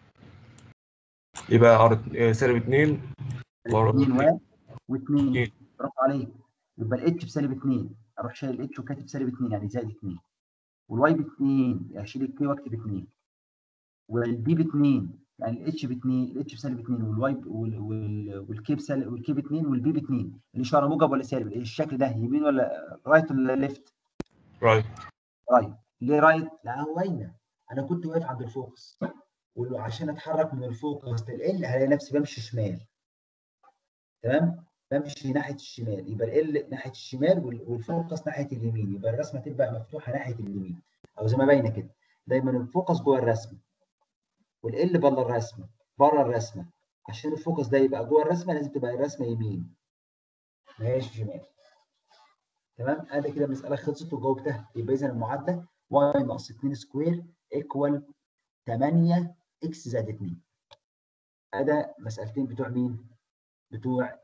يبقى ار سالب اتنين اثنين و واثنين. اتنين. برافو عليك. يبقى الاتش بسالب اثنين، اروح شايل الاتش وكاتب سالب اثنين يعني زائد اثنين، والواي ب اثنين اشيل الكي واكتب اثنين، والبي ب اثنين يعني الاتش ب اثنين، الاتش بسالب اثنين والواي والكي بسالب والكي ب اثنين والبي ب اثنين. الاشاره موجب ولا سالب؟ الشكل ده يمين ولا رايت ولا ليفت؟ رايت. رايت. ليه رايت؟ لا هو باينه، انا كنت واقف عند الفوكس وعشان اتحرك من الفوكس لل هلاقي نفسي بمشي شمال، تمام؟ بمشي ناحيه الشمال، يبقى ال ناحيه الشمال والفوكس ناحيه اليمين، يبقى الرسمه تبقى مفتوحه ناحيه اليمين او زي ما باينه كده. دايما الفوكس جوه الرسمه والال بره الرسمه، بره الرسمه. عشان الفوكس ده يبقى جوه الرسمه لازم تبقى الرسمه يمين ما هياش شمال. تمام؟ ادي كده المساله خلصت وجاوبتها. يبقى اذا المعادله واي ناقص اتنين سكوير ايكوال تمانية اكس زائد اتنين. هذا مسألتين بتوع مين؟ بتوع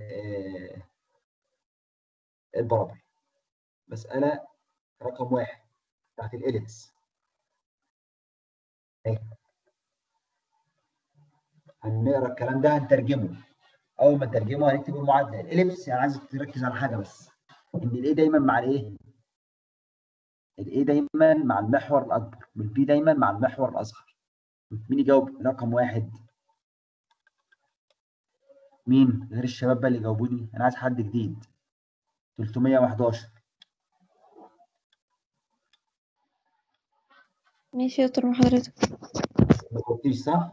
البرابل. مسألة رقم واحد بتاعت الإليبس. هنقرا الكلام ده هنترجمه. أول ما نترجمه هنكتب المعادلة. الإليبس يعني عايزك تركز على حاجة بس، إن الإيه دايما مع الإيه؟ الإيه دايما مع المحور الأكبر، والبي دايما مع المحور الأصغر. مين يجاوب رقم واحد؟ مين غير الشباب بقى اللي جاوبوني؟ أنا عايز حد جديد. تلتمية وحداشر. ماشي يا دكتور حضرتك. ما جاوبتيش صح؟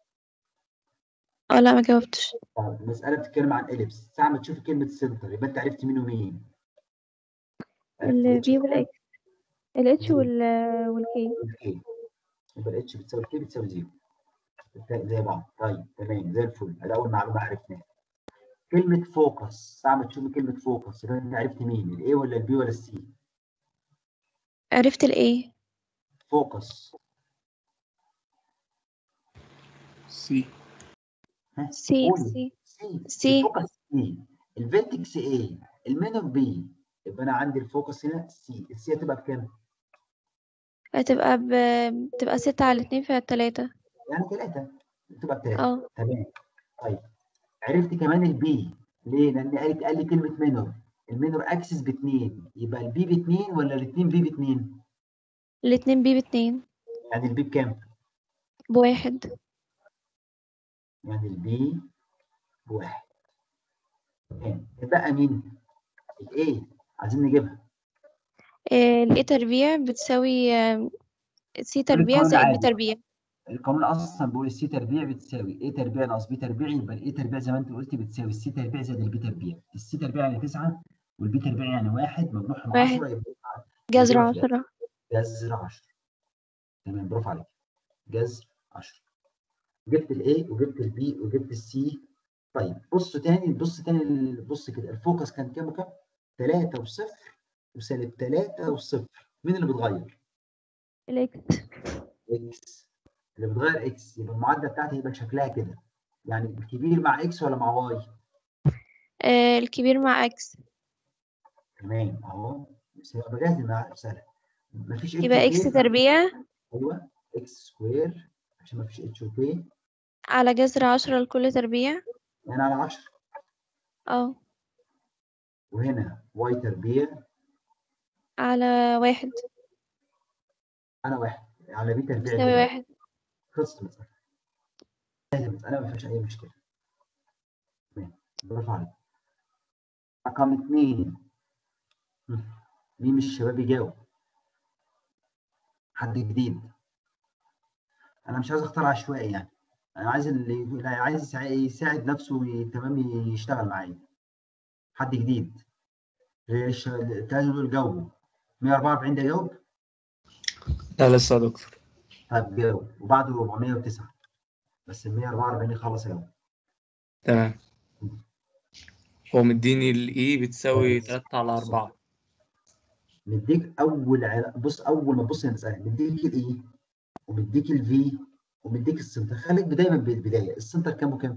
اه لا ما جاوبتش. طب المسألة بتتكلم عن إليبس، ساعة ما تشوفي كلمة سنتر يبقى أنت عرفت مين ومين. عرفت الاتش البي والاكس، الاتش وال والكي. والكي. يبقى الاتش بتساوي الكي بتساوي زيرو. زي بعض. طيب تمام زي الفل. ادي اول معلومه عرفناها. كلمه فوكس، ساعه ما تشوفي كلمه فوكس يبقى انت عرفت مين؟ الاي ولا البي ولا السي؟ عرفت الايه؟ فوكس. سي. ها سي قولي. سي سي. سي. الفوكس سي، الفيرتكس ايه، المينور بي. يبقى انا عندي الفوكس هنا سي. السي هتبقى بكام؟ هتبقى ب... بتبقى ستة على اتنين في التلاتة. يعني ثلاثة. تبقى بثلاثة. اه تمام. طيب عرفت كمان البي ليه؟ لان قالت قال لي كلمه مينور. المينور اكسس باثنين، يبقى البي باثنين ولا الاثنين بي باثنين؟ الاتنين بي باتنين. يعني البي بكام؟ بواحد. يعني البي بواحد. تمام. يبقى مين؟ الايه عايزين نجيبها. الايه تربيع بتساوي آه، سي تربيع القانون زائد بي عادي. تربيع. القانون اصلا بيقول السي تربيع بتساوي ايه تربيع ناقص بي تربيع، يبقى الايه تربيع زي ما انت قلت بتساوي السي تربيع زائد البي تربيع. السي تربيع يعني تسعة والبي تربيع يعني واحد مجموعهم واحد. عشرة، يبقى جذر الإجابة في الآخر عشرة. جذر عشرة. تمام برافو عليك. جذر عشرة. جبت الاي وجبت البي وجبت السي. طيب بصوا تاني، بص تاني، بص كده الفوكس كان كام وكام؟ ثلاثة وصفر وسالب ثلاثة وصفر. مين اللي بيتغير؟ الاكس. اكس. اللي بتغير اكس، يبقى المعادله بتاعتي هيبقى شكلها كده. يعني الكبير مع اكس ولا مع واي؟ آه الكبير مع اكس. تمام اهو. بس يبقى بجهز المعادله سهله. مفيش اتش يبقى اكس وكي. تربيع ايوه اكس سكوير عشان مفيش اتش وكي. على جذر عشرة لكل تربيع. يعني على عشرة. اه وهنا واي تربيع على واحد. انا واحد على بي تربيع بتساوي اللي واحد. خلصت المساله. المساله ما فيهاش اي مشكله. تمام برافو عليك. رقم اثنين. مين من الشباب يجاوب؟ حد جديد. انا مش عايز اختار عشوائي يعني. انا عايز اللي اللي عايز يساع- يساعد نفسه وي- تمام يشتغل معايا. حد جديد غير الش- التلاتة دول جاوبوا. مية وأربعة وأربعين ده جاوب. لا لسه يا دكتور. طب جاوب وبعده أربعمية وتسعة. بس ال مية وأربعة وأربعين يخلص جاوب. تمام. هو مديني الاي بتساوي تلاتة على أربعة. مديك اول عل... بص اول ما تبص للمساله مديك الايه ومديك الفي ومديك السنتر. خليك دايما بالبدايه. السنتر كام وكام؟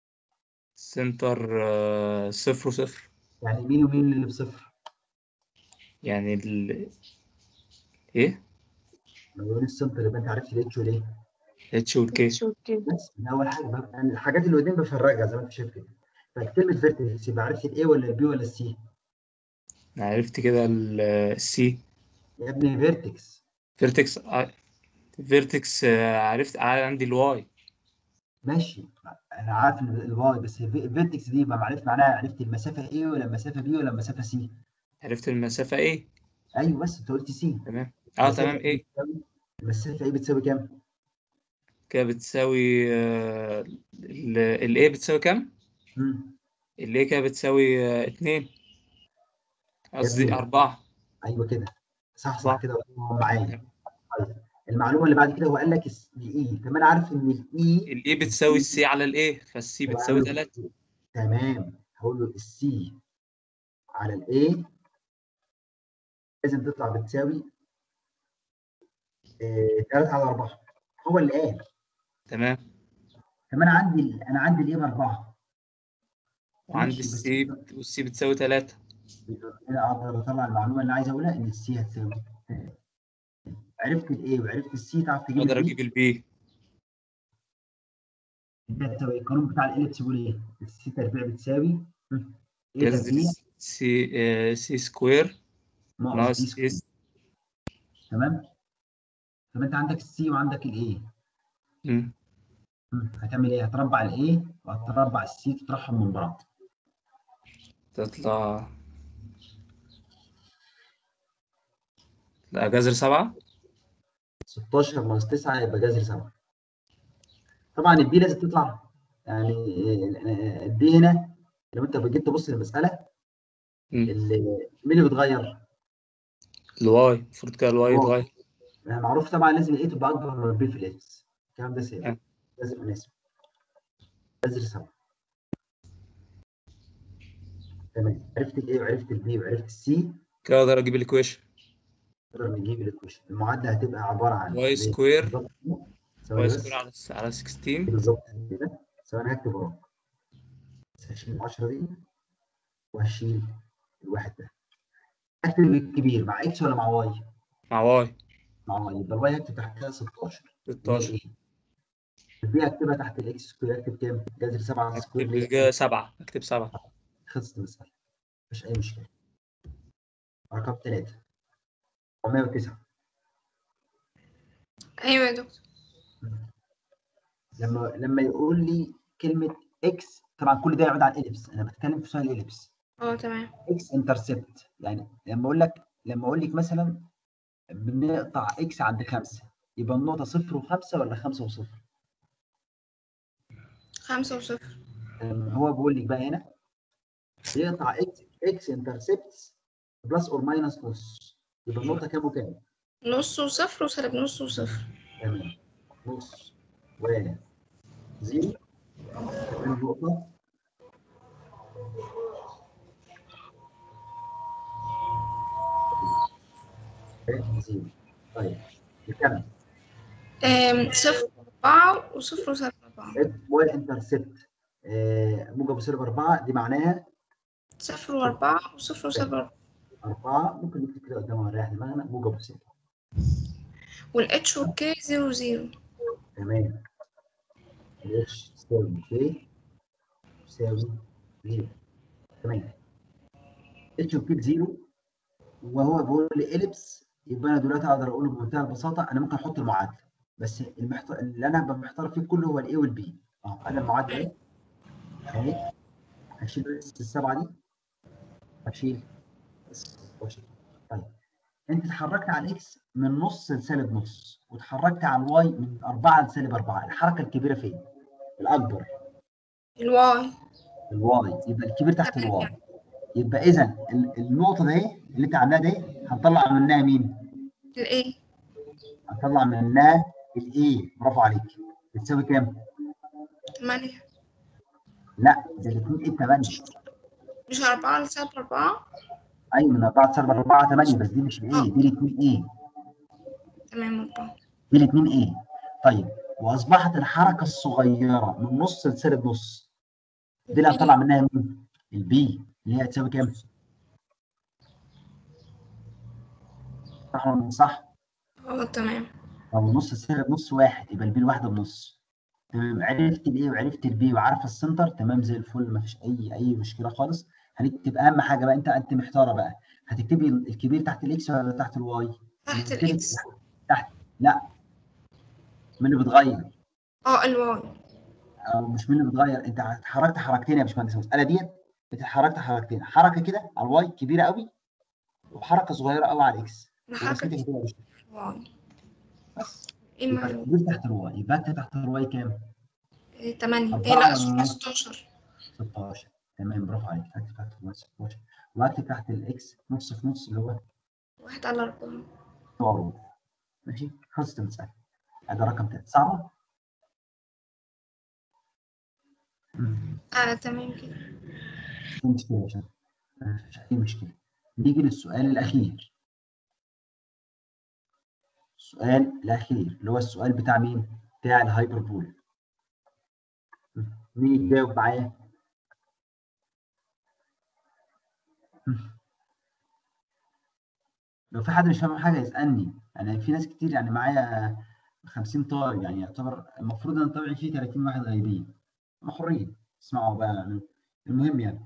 سنتر آه، صفر وصفر. يعني مين ومين اللي بصفر؟ يعني ال ايه؟ لو يقول السنتر يبقى انت عرفت الاتش وليه. اتش والكي. اتش اوكي. بس من اول حاجه بقى يعني الحاجات اللي قدام بفرجها زي ما انت شايف كده. فكلمه فيرتكس يبقى عرفت الايه ولا البي ولا السي؟ انا عرفت كده السي. يا ابني فيرتكس. فيرتكس. فيرتكس عرفت عندي الواي. ماشي. انا عارف ان الواي، بس فيرتكس دي يبقى معرفت معناها عرفت المسافه ايه ولا المسافه بي ولا المسافه سي؟ عرفت المسافة ايه. ايوه بس انت قلت سي. تمام. اه المسافه تمام ايه ايه. بتساوي؟ المسافه ايه بتساوي كام؟ كده بتساوي آه، ال الايه بتساوي كام؟ مم. الايه كده بتساوي آه، اتنين. يا قصدي ابني أربعة. ايوه كده. صح صح أربعة. كده معايا. طيب المعلومه اللي بعد كده هو قال لك الاي. طب انا عارف ان الاي الايه بتساوي السي على الايه، فالسي بتساوي تلاتة. تمام. هقول له السي على الاي لازم تطلع بتساوي ثلاثة على أربعة هو اللي قال. تمام. طب انا عندي ال- انا عندي الايه باربعه. وعندي ماشي، بس السي والسي بتساوي تلاتة. انا اقدر اطلع المعلومه اللي عايز اقولها ان السي هتساوي. عرفت الايه وعرفت السي، تعرف تجيب اقدر البي. اجيب البي. ده تساوي القانون بتاع الاليبس بيقول ايه؟ السي تربيع بتساوي ايه جذر تربيع سي آه، سي سكوير ناقص ناقص بي سي. سكوير. تمام. طب انت عندك السي وعندك الايه، مم. هتعمل ايه؟ هتربع الايه وهتربع السي تطرحهم من بعض. تطلع لا جذر سبعة. ستاشر ناقص تسعة يبقى جذر سبعة. طبعا البي لازم تطلع يعني الدي هنا. لو انت جيت تبص للمساله مم. اللي مين اللي بيتغير؟ الواي المفروض كده الواي هو يتغير. يعني معروف طبعا لازم الايه تبقى اكبر من البي في الاكس. الكلام ده سهل. آه. لازم نسبه جذر سبعة. تمام. عرفت الايه وعرفت البي وعرفت السي، كده اقدر اجيب الايكويشن. نقدر نجيب الايكويشن. المعادله هتبقى عباره عن واي اللي هي سكوير بالظبط كده. ثواني واي بس سكوير على على ستاشر. بالظبط كده. ثواني هكتب وراك. بس هشيل عشرة دي وهشيل الواحد ده. هكتب الكبير مع اكس ولا مع واي؟ مع واي مع واي. يبقى الواي هكتب تحتها ستاشر. اللي هي ستاشر. ايه؟ البي هكتبها تحت الاكس سكوير. هكتب كام؟ جذر سبعة سكوير اكتب اللي هي الج- سبعة اكتب سبعة. خلصت المساله. مفيش اي مشكله. رقم ثلاثة أربعمية وتسعة. ايوه يا دكتور. لما لما يقول لي كلمه اكس، طبعا كل ده يعود على الاليبس، انا بتكلم في سؤال الاليبس. اه تمام. اكس انترسبت، يعني لما اقول لك لما اقول لك مثلا بنقطع اكس عند خمسة، يبقى النقطه صفر وخمسة ولا خمسة وصفر؟ خمسة وصفر. لما هو بيقول لك بقى هنا بيقطع اكس اكس انترسبت بلس اور ماينس نص، يبقى النقطه كام وكام؟ نص وصفر وسالب نص وصفر. تمام. نص وزيرو تمام. نقطه زيرو. طيب نكمل. آم، صفر وأربعة وصفر وسالب أربعة. اكس واي انترسبت موجب وسالب أربعة، دي معناها صفر وأربعة وصفر وسالب أربعة. أربعة. ممكن نكتب كده قدامها ونريح دماغنا موجب وسالب. والاتش والكي زيرو زيرو. تمام. الاتش تساوي كي تساوي زيرو. تمام. اتش وكي زيرو وهو بيقول لي اليبس، يبقى انا دلوقتي اقدر اقول بمنتهى البساطه انا ممكن احط المعادله، بس المحتار اللي انا ببقى محتار فيه كله هو الاي والبي. اه انا المعادله اهي اهي. هشيل بس السبعه دي، هشيل ستاشر. طيب انت اتحركت على الاكس من نص لسالب نص، واتحركت على الواي من أربعة لسالب أربعة. الحركه الكبيره فين؟ الاكبر الواي. الواي، يبقى الكبير تحت تمام الواي. يعني. يبقى اذا ال- النقطه دي اللي انت عاملاها دي هنطلع منها مين؟ الايه؟ هنطلع منها الاي. برافو عليك. بتساوي كام؟ تمانية. لا ده الاثنين ايه تمانية. مش أربعة لسالب أربعة. ايوه من أربعة لسالب أربعة تمانية، بس دي مش الايه، اه دي الاثنين ايه. تمام أربعة. دي الاثنين ايه. طيب واصبحت الحركه الصغيره من نص لسالب نص، دي اللي هنطلع منها مين؟ البي اللي هي هتساوي كام؟ صح ولا مش صح؟ اه تمام. طب نص سالب نص واحد، يبقى البي الواحده بنص. تمام. عرفت الايه وعرفت البي وعارفه السنتر، تمام زي الفل. مفيش اي اي مشكله خالص. هنكتب اهم حاجه بقى. انت انت محتاره بقى، هتكتبي الكبير تحت الاكس ولا تحت الواي؟ انا تحت قلت لك الإكس. تحت. لا، مين اللي بتغير؟ اه الواي. او مش مين اللي بتغير، انت اتحركت حركتين يا باشمهندس. المساله ديت اتحركت حركتين، حركه كده على الواي كبيره قوي، وحركه صغيره قوي على الاكس، الحركة ورسمتك دي هتبقى بالشكل. الواي. بس ايه يبقى المعلومة؟ الكبير تحت الواي، يبقى انت تحت الواي كام؟ إيه تمانية. ايه أربعة لا ولا نص؟ ستاشر. ستاشر. تمام برافو عليك. هكتب تحت الواي ستاشر، وهكتب تحت الاكس نص في نص اللي هو واحد على أربعة. معروف. ماشي. خلصت المسألة. هذا رقم ثلاثة. صعبة؟ اه تمام كده. مش مشكلة يا شباب، مفيش أي مشكلة. نيجي للسؤال الأخير. السؤال الاخير اللي هو السؤال بتاع مين؟ بتاع الهايبربولا. مين يجاوب معايا؟ لو في حد مش فاهم حاجه يسالني. انا في ناس كتير يعني معايا خمسين طالب، يعني يعتبر المفروض ان طبعي فيه ثلاثين واحد غايبين. هم حرين اسمعوا بقى يعني. المهم يعني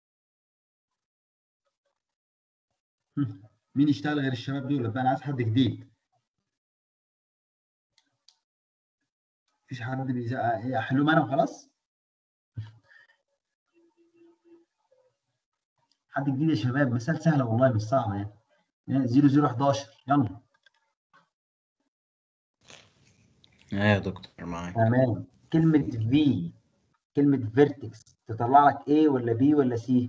مين يشتغل غير الشباب دول بقى؟ انا عايز حد جديد. مفيش حد بيزقق. ايه احلهم انا وخلاص؟ حد جديد يا شباب. مسألة سهلة والله مش صعبة يعني. صفر صفر واحد واحد يلا. ايه يا دكتور معاك. تمام. كلمة في، كلمة فيرتكس تطلع لك ايه ولا بي ولا سي؟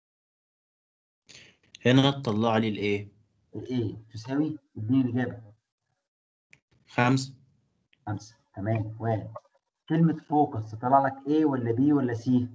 هنا تطلع لي الايه؟ الايه تساوي اديني الإجابة. خمسة. خمسة. تمام. واحد. كلمة فوكس تطلع لك ايه ولا بي ولا سي؟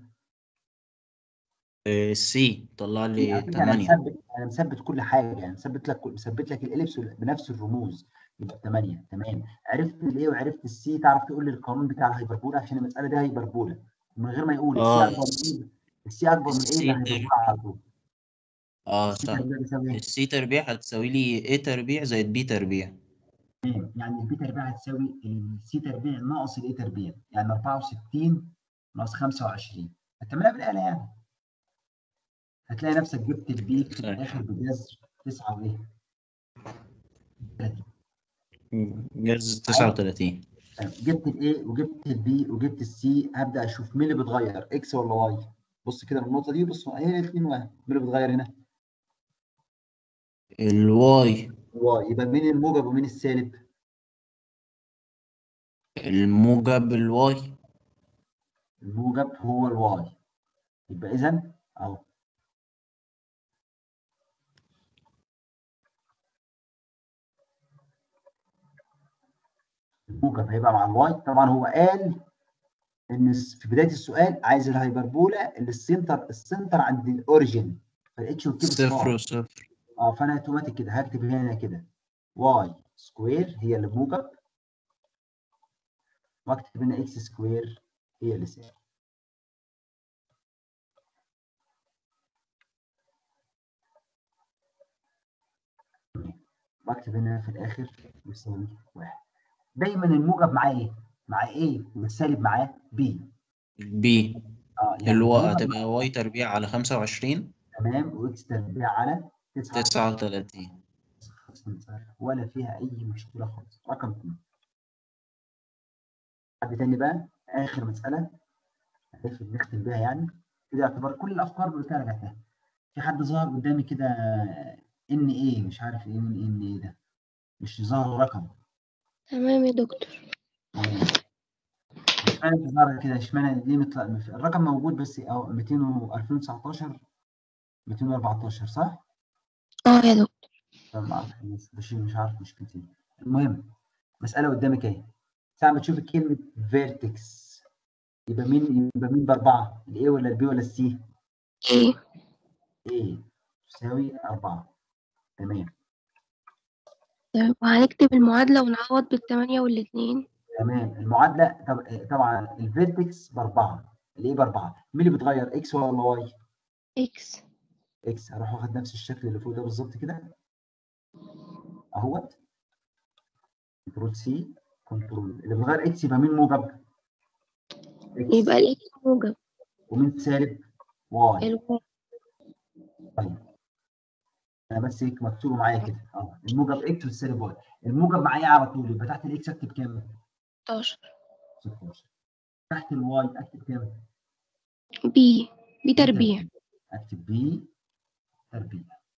السي طلع على لي فكرة انا تمانية. مثبت انا مثبت كل حاجة، يعني مثبت لك مثبت لك الاليبس بنفس الرموز. يبقى ثمانية. تمام. عرفت الايه وعرفت السي، تعرف تقول لي القانون بتاع الهايبربولا عشان المسألة دي هايبربولا من غير ما يقول السي اه اكبر من ايه. السي اكبر من ايه السي يبقى تر... هايبربولا على طول. اه السي صح. تربيع بيساوي ايه؟ السي تربيع هتساوي لي ايه تربيع زائد بي تربيع. يعني البي تربيع هتساوي السي تربيع ناقص الاي تربيع، يعني أربعة وستين ناقص خمسة وعشرين. هتعملها بالآلة يعني. هتلاقي نفسك جبت البي في صح. الآخر بجذر تسعة وايه؟ ثلاثين. جاز تسعة وتلاتين. جبت الاي وجبت البي وجبت السي، هبدأ اشوف مين اللي بيتغير، اكس ولا واي. بص كده من النقطة دي، بص هي الاثنين واحد، مين اللي بيتغير هنا؟ الواي. واي. يبقى مين الموجب ومين السالب؟ الموجب الواي. الموجب هو الواي. يبقى اذا اهو الموجب هيبقى مع الواي. طبعا هو قال ان في بدايه السؤال عايز الهايبربولا اللي السنتر السنتر عند الاوريجن، فالاتش والكي صفر بصفار. وصفر. اه فانا اوتوماتيك كده هكتب هنا كده واي سكوير هي اللي موجب، واكتب هنا اكس سكوير هي اللي سالب. واكتب هنا في الاخر يساوي واحد. دايما الموجب معاه ايه؟ معاه ايه والسالب معاه بي. بي. اه يعني الواي دايما هتبقى مع... واي تربيع على خمسة وعشرين. تمام. واكس تربيع على تسعة تسعة وتلاتين. ولا فيها اي مشكله خالص. رقم اثنين. حد تاني بقى اخر مساله هنقفل نختم بيها يعني كده، يعتبر كل الافكار قلتها رجعتها. في حد ظهر قدامي كده ان ايه مش عارف ايه من ان ايه ده، مش ظهر رقم. تمام يا دكتور. تمام. اشمعنى ظهر كده؟ اشمعنى ليه مطلع الرقم موجود بس او مئتين و ألفين وتسعتاشر مئتين وأربعتاشر صح؟ اه يا دكتور. طب ما اعرف بشيل مش عارف مشكلتي. المهم مساله قدامك اهي. ساعه ما تشوف كلمه فيرتكس يبقى مين يبقى مين باربعه؟ الاي ولا البي ولا السي؟ ايه. ايه تساوي أربعة. تمام. طيب وهنكتب المعادلة ونعوض بالتمانية والاتنين. تمام. المعادله طب طبعا الفيرتكس باربعه، الايه باربعه، مين اللي بيتغير اكس ولا واي؟ اكس. اكس. هروح واخد نفس الشكل اللي فوق ده بالظبط كده اهوت. كنترول سي كنترول اللي بيتغير اكس يبقى مين موجب؟ اكس. يبقى الاكس موجب. ومين سالب؟ واي. الواي. طيب انا بس هيك مكتوبه معايا كده اه الموجب اكس والسالب واي. الموجب معايا على طول يبقى تحت الاكس اكتب كام؟ ستاشر. ستاشر. تحت الواي اكتب كام؟ بي. بي بي تربيع. تربيع. اكتب بي تربيع.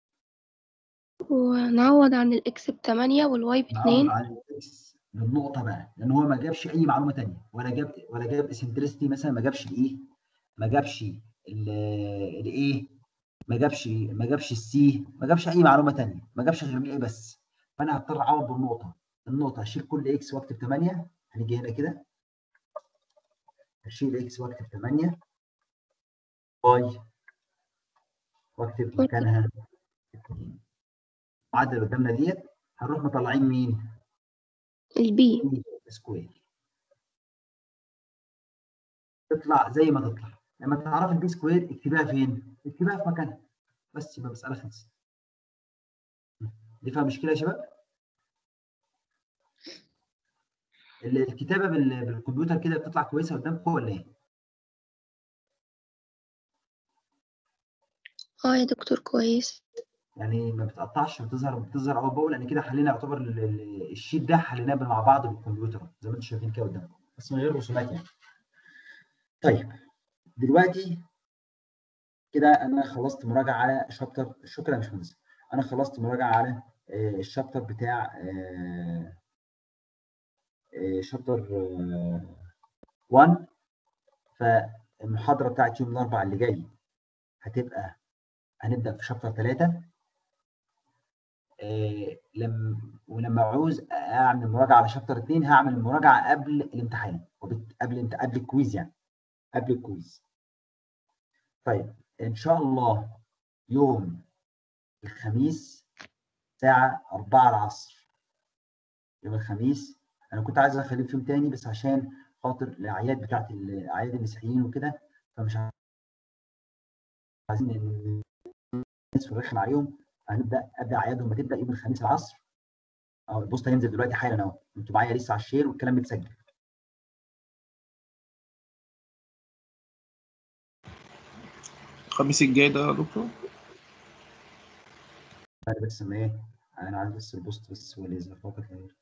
ونعوض عن الاكس بتمانية والواي نعوض باتنين. عن الاكس بالنقطه بقى، لان هو ما جابش اي معلومه ثانيه، ولا جاب ولا جاب اسنترستي مثلا، ما جابش الايه، ما جابش الايه، ما جابش ما جابش السي، ما جابش اي معلومه ثانيه، ما جابش غير الايه بس. فانا هضطر اعوض بالنقطه. النقطه هشيل كل اكس واكتب ثمانية. هنيجي هنا كده هشيل اكس واكتب ثمانية، واي واكتب مكانها اتنين. المعادله اللي قدامنا ديت هنروح مطلعين مين؟ البي سكوير تطلع زي ما تطلع. لما تعرف البي سكوير اكتبها فين؟ اكتبها في مكانها بس يبقى مسألة خلصت. دي فيها مشكلة يا شباب؟ الكتابة بالكمبيوتر كده بتطلع كويسة قدامكم ولا ايه؟ اه يا دكتور كويس. يعني ما بتقطعش بتظهر بتظهر اول باول، لان كده حلينا يعتبر الشيت ده حليناه مع بعض بالكمبيوتر زي ما انتم شايفين كده قدامكم بس من غير رسومات يعني. طيب دلوقتي كده انا خلصت مراجعه على شابتر، شكرا يا باشمهندس، انا خلصت مراجعه على الشابتر بتاع شابتر واحد. فالمحاضره بتاعت يوم الاربعاء اللي جاي هتبقى هنبدا في شابتر ثلاثة. إيه لما ولما عاوز اعمل مراجعه على شابتر اثنين هعمل المراجعه قبل الامتحان وبت... قبل قبل الكويز يعني قبل الكويز. طيب ان شاء الله يوم الخميس الساعه أربعة العصر. يوم الخميس انا كنت عايز اخليه في يوم تاني بس عشان خاطر الاعياد بتاعت الاعياد المسيحيين وكده، فمش عايزين الناس ترخم عليهم. هنبدا ابدا اعيادهم بتبدا يوم الخميس العصر. اه البوست هينزل دلوقتي حالا اهو، انتوا معايا لسه على الشير والكلام متسجل. الخميس الجاي ده يا دكتور؟ بس ما ايه انا عايز بس البوست بس هو اللي يظهر فقط غير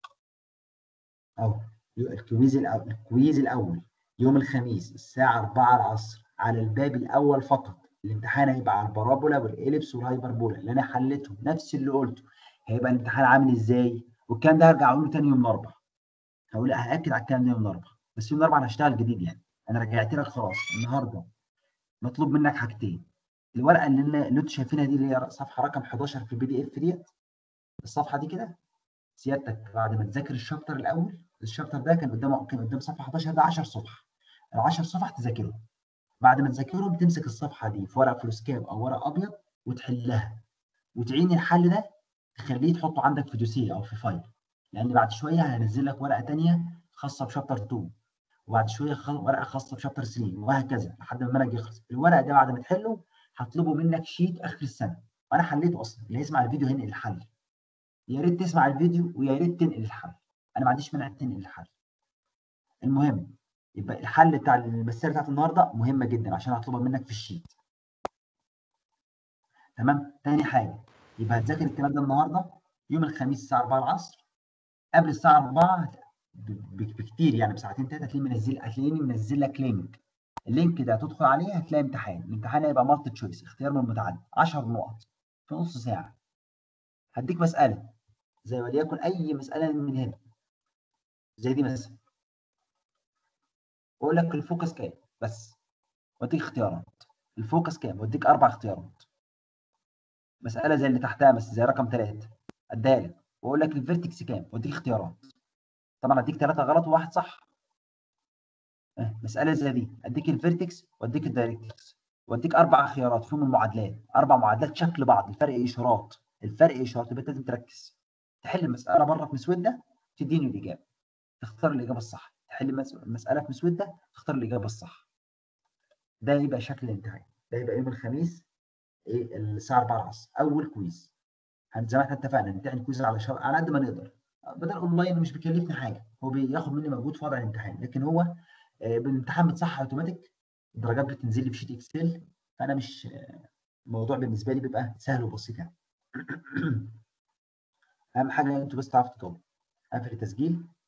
اهو. الكويز الاول الكويز الاول يوم الخميس الساعه أربعة العصر على الباب الاول فقط. الامتحان هيبقى على البارابولا والإليبس والهايبربولا اللي انا حليتهم نفس اللي قلته. هيبقى الامتحان عامل ازاي والكلام ده هرجع اقوله تاني يوم الاربعاء. هقول هاكد على الكلام ده يوم الاربعاء، بس يوم الاربعاء انا هشتغل جديد يعني. انا رجعت لك خلاص النهارده. مطلوب منك حاجتين. الورقه اللي اللي انتوا شايفينها دي اللي هي صفحه رقم حداشر في البي دي اف ديت، الصفحه دي كده سيادتك بعد ما تذاكر الشابتر الاول. الشابتر ده كان قدامه كان قدام صفحه حداشر ده عشر صفح. ال عشر صفح تذاكرهم. بعد ما تذاكرهم تمسك الصفحه دي في ورق فلوسكاب او ورق ابيض وتحلها وتعين الحل ده تخليه تحطه عندك في دوسيه او في فايل، لان بعد شويه هنزل لك ورقه ثانيه خاصه بشابتر اتنين وبعد شويه ورقه خاصه بشابتر تلاتة وهكذا لحد ما المنهج يخلص. الورق ده بعد ما تحله هطلبه منك شيت اخر السنه، وانا حليته اصلا. اللي هيسمع الفيديو هينقل الحل. يا ريت تسمع الفيديو ويا ريت تنقل الحل. انا ما عنديش مانع تنقل الحل. المهم يبقى الحل بتاع المسألة بتاعت النهارده مهمه جدا عشان هطلبها منك في الشيت. تمام. تاني حاجه يبقى هتذاكر الكلام ده النهارده يوم الخميس الساعه أربعة العصر. قبل الساعه أربعة بكتير يعني بساعتين ثلاثه هتلاقيني منزل هتلاقيني منزل لك لينك. اللينك ده هتدخل عليه هتلاقي امتحان. الامتحان هيبقى مالتي تشويس اختيار من متعدد عشر نقط في نص ساعه. هديك مساله زي وليكن اي مساله من هنا زي دي مثلا، واقول لك الفوكس كام بس واديك اختيارات. الفوكس كام واديك اربع اختيارات. مساله زي اللي تحتها بس زي رقم ثلاثة اديها لك واقول لك الفيرتكس كام واديك اختيارات. طبعا اديك ثلاثه غلط وواحد صح. مساله زي دي اديك الفيرتكس واديك الدايركتكس واديك اربع خيارات فيهم المعادلات. اربع معادلات شكل بعض الفرق اشارات. الفرق اشارات يبقى لازم تركز. تحل المساله بره في مسوده تديني الاجابه. تختار الاجابه الصح. تحل المساله في مسوده تختار الاجابه الصح. ده يبقى شكل الامتحان. ده يبقى يوم الخميس ايه الساعه أربعة العصر اول كويز. زي ما احنا اتفقنا نمتحن كويز على شر... على قد ما نقدر. بدل اونلاين مش بيكلفني حاجه. هو بياخد مني مجهود في وضع الامتحان لكن هو آه بالامتحان بتصحح اوتوماتيك. الدرجات بتنزل لي في شيت اكسل. فانا مش آه الموضوع بالنسبه لي بيبقى سهل وبسيط يعني. اهم حاجه انتوا بس تعرفوا تجاوبوا. اقفل التسجيل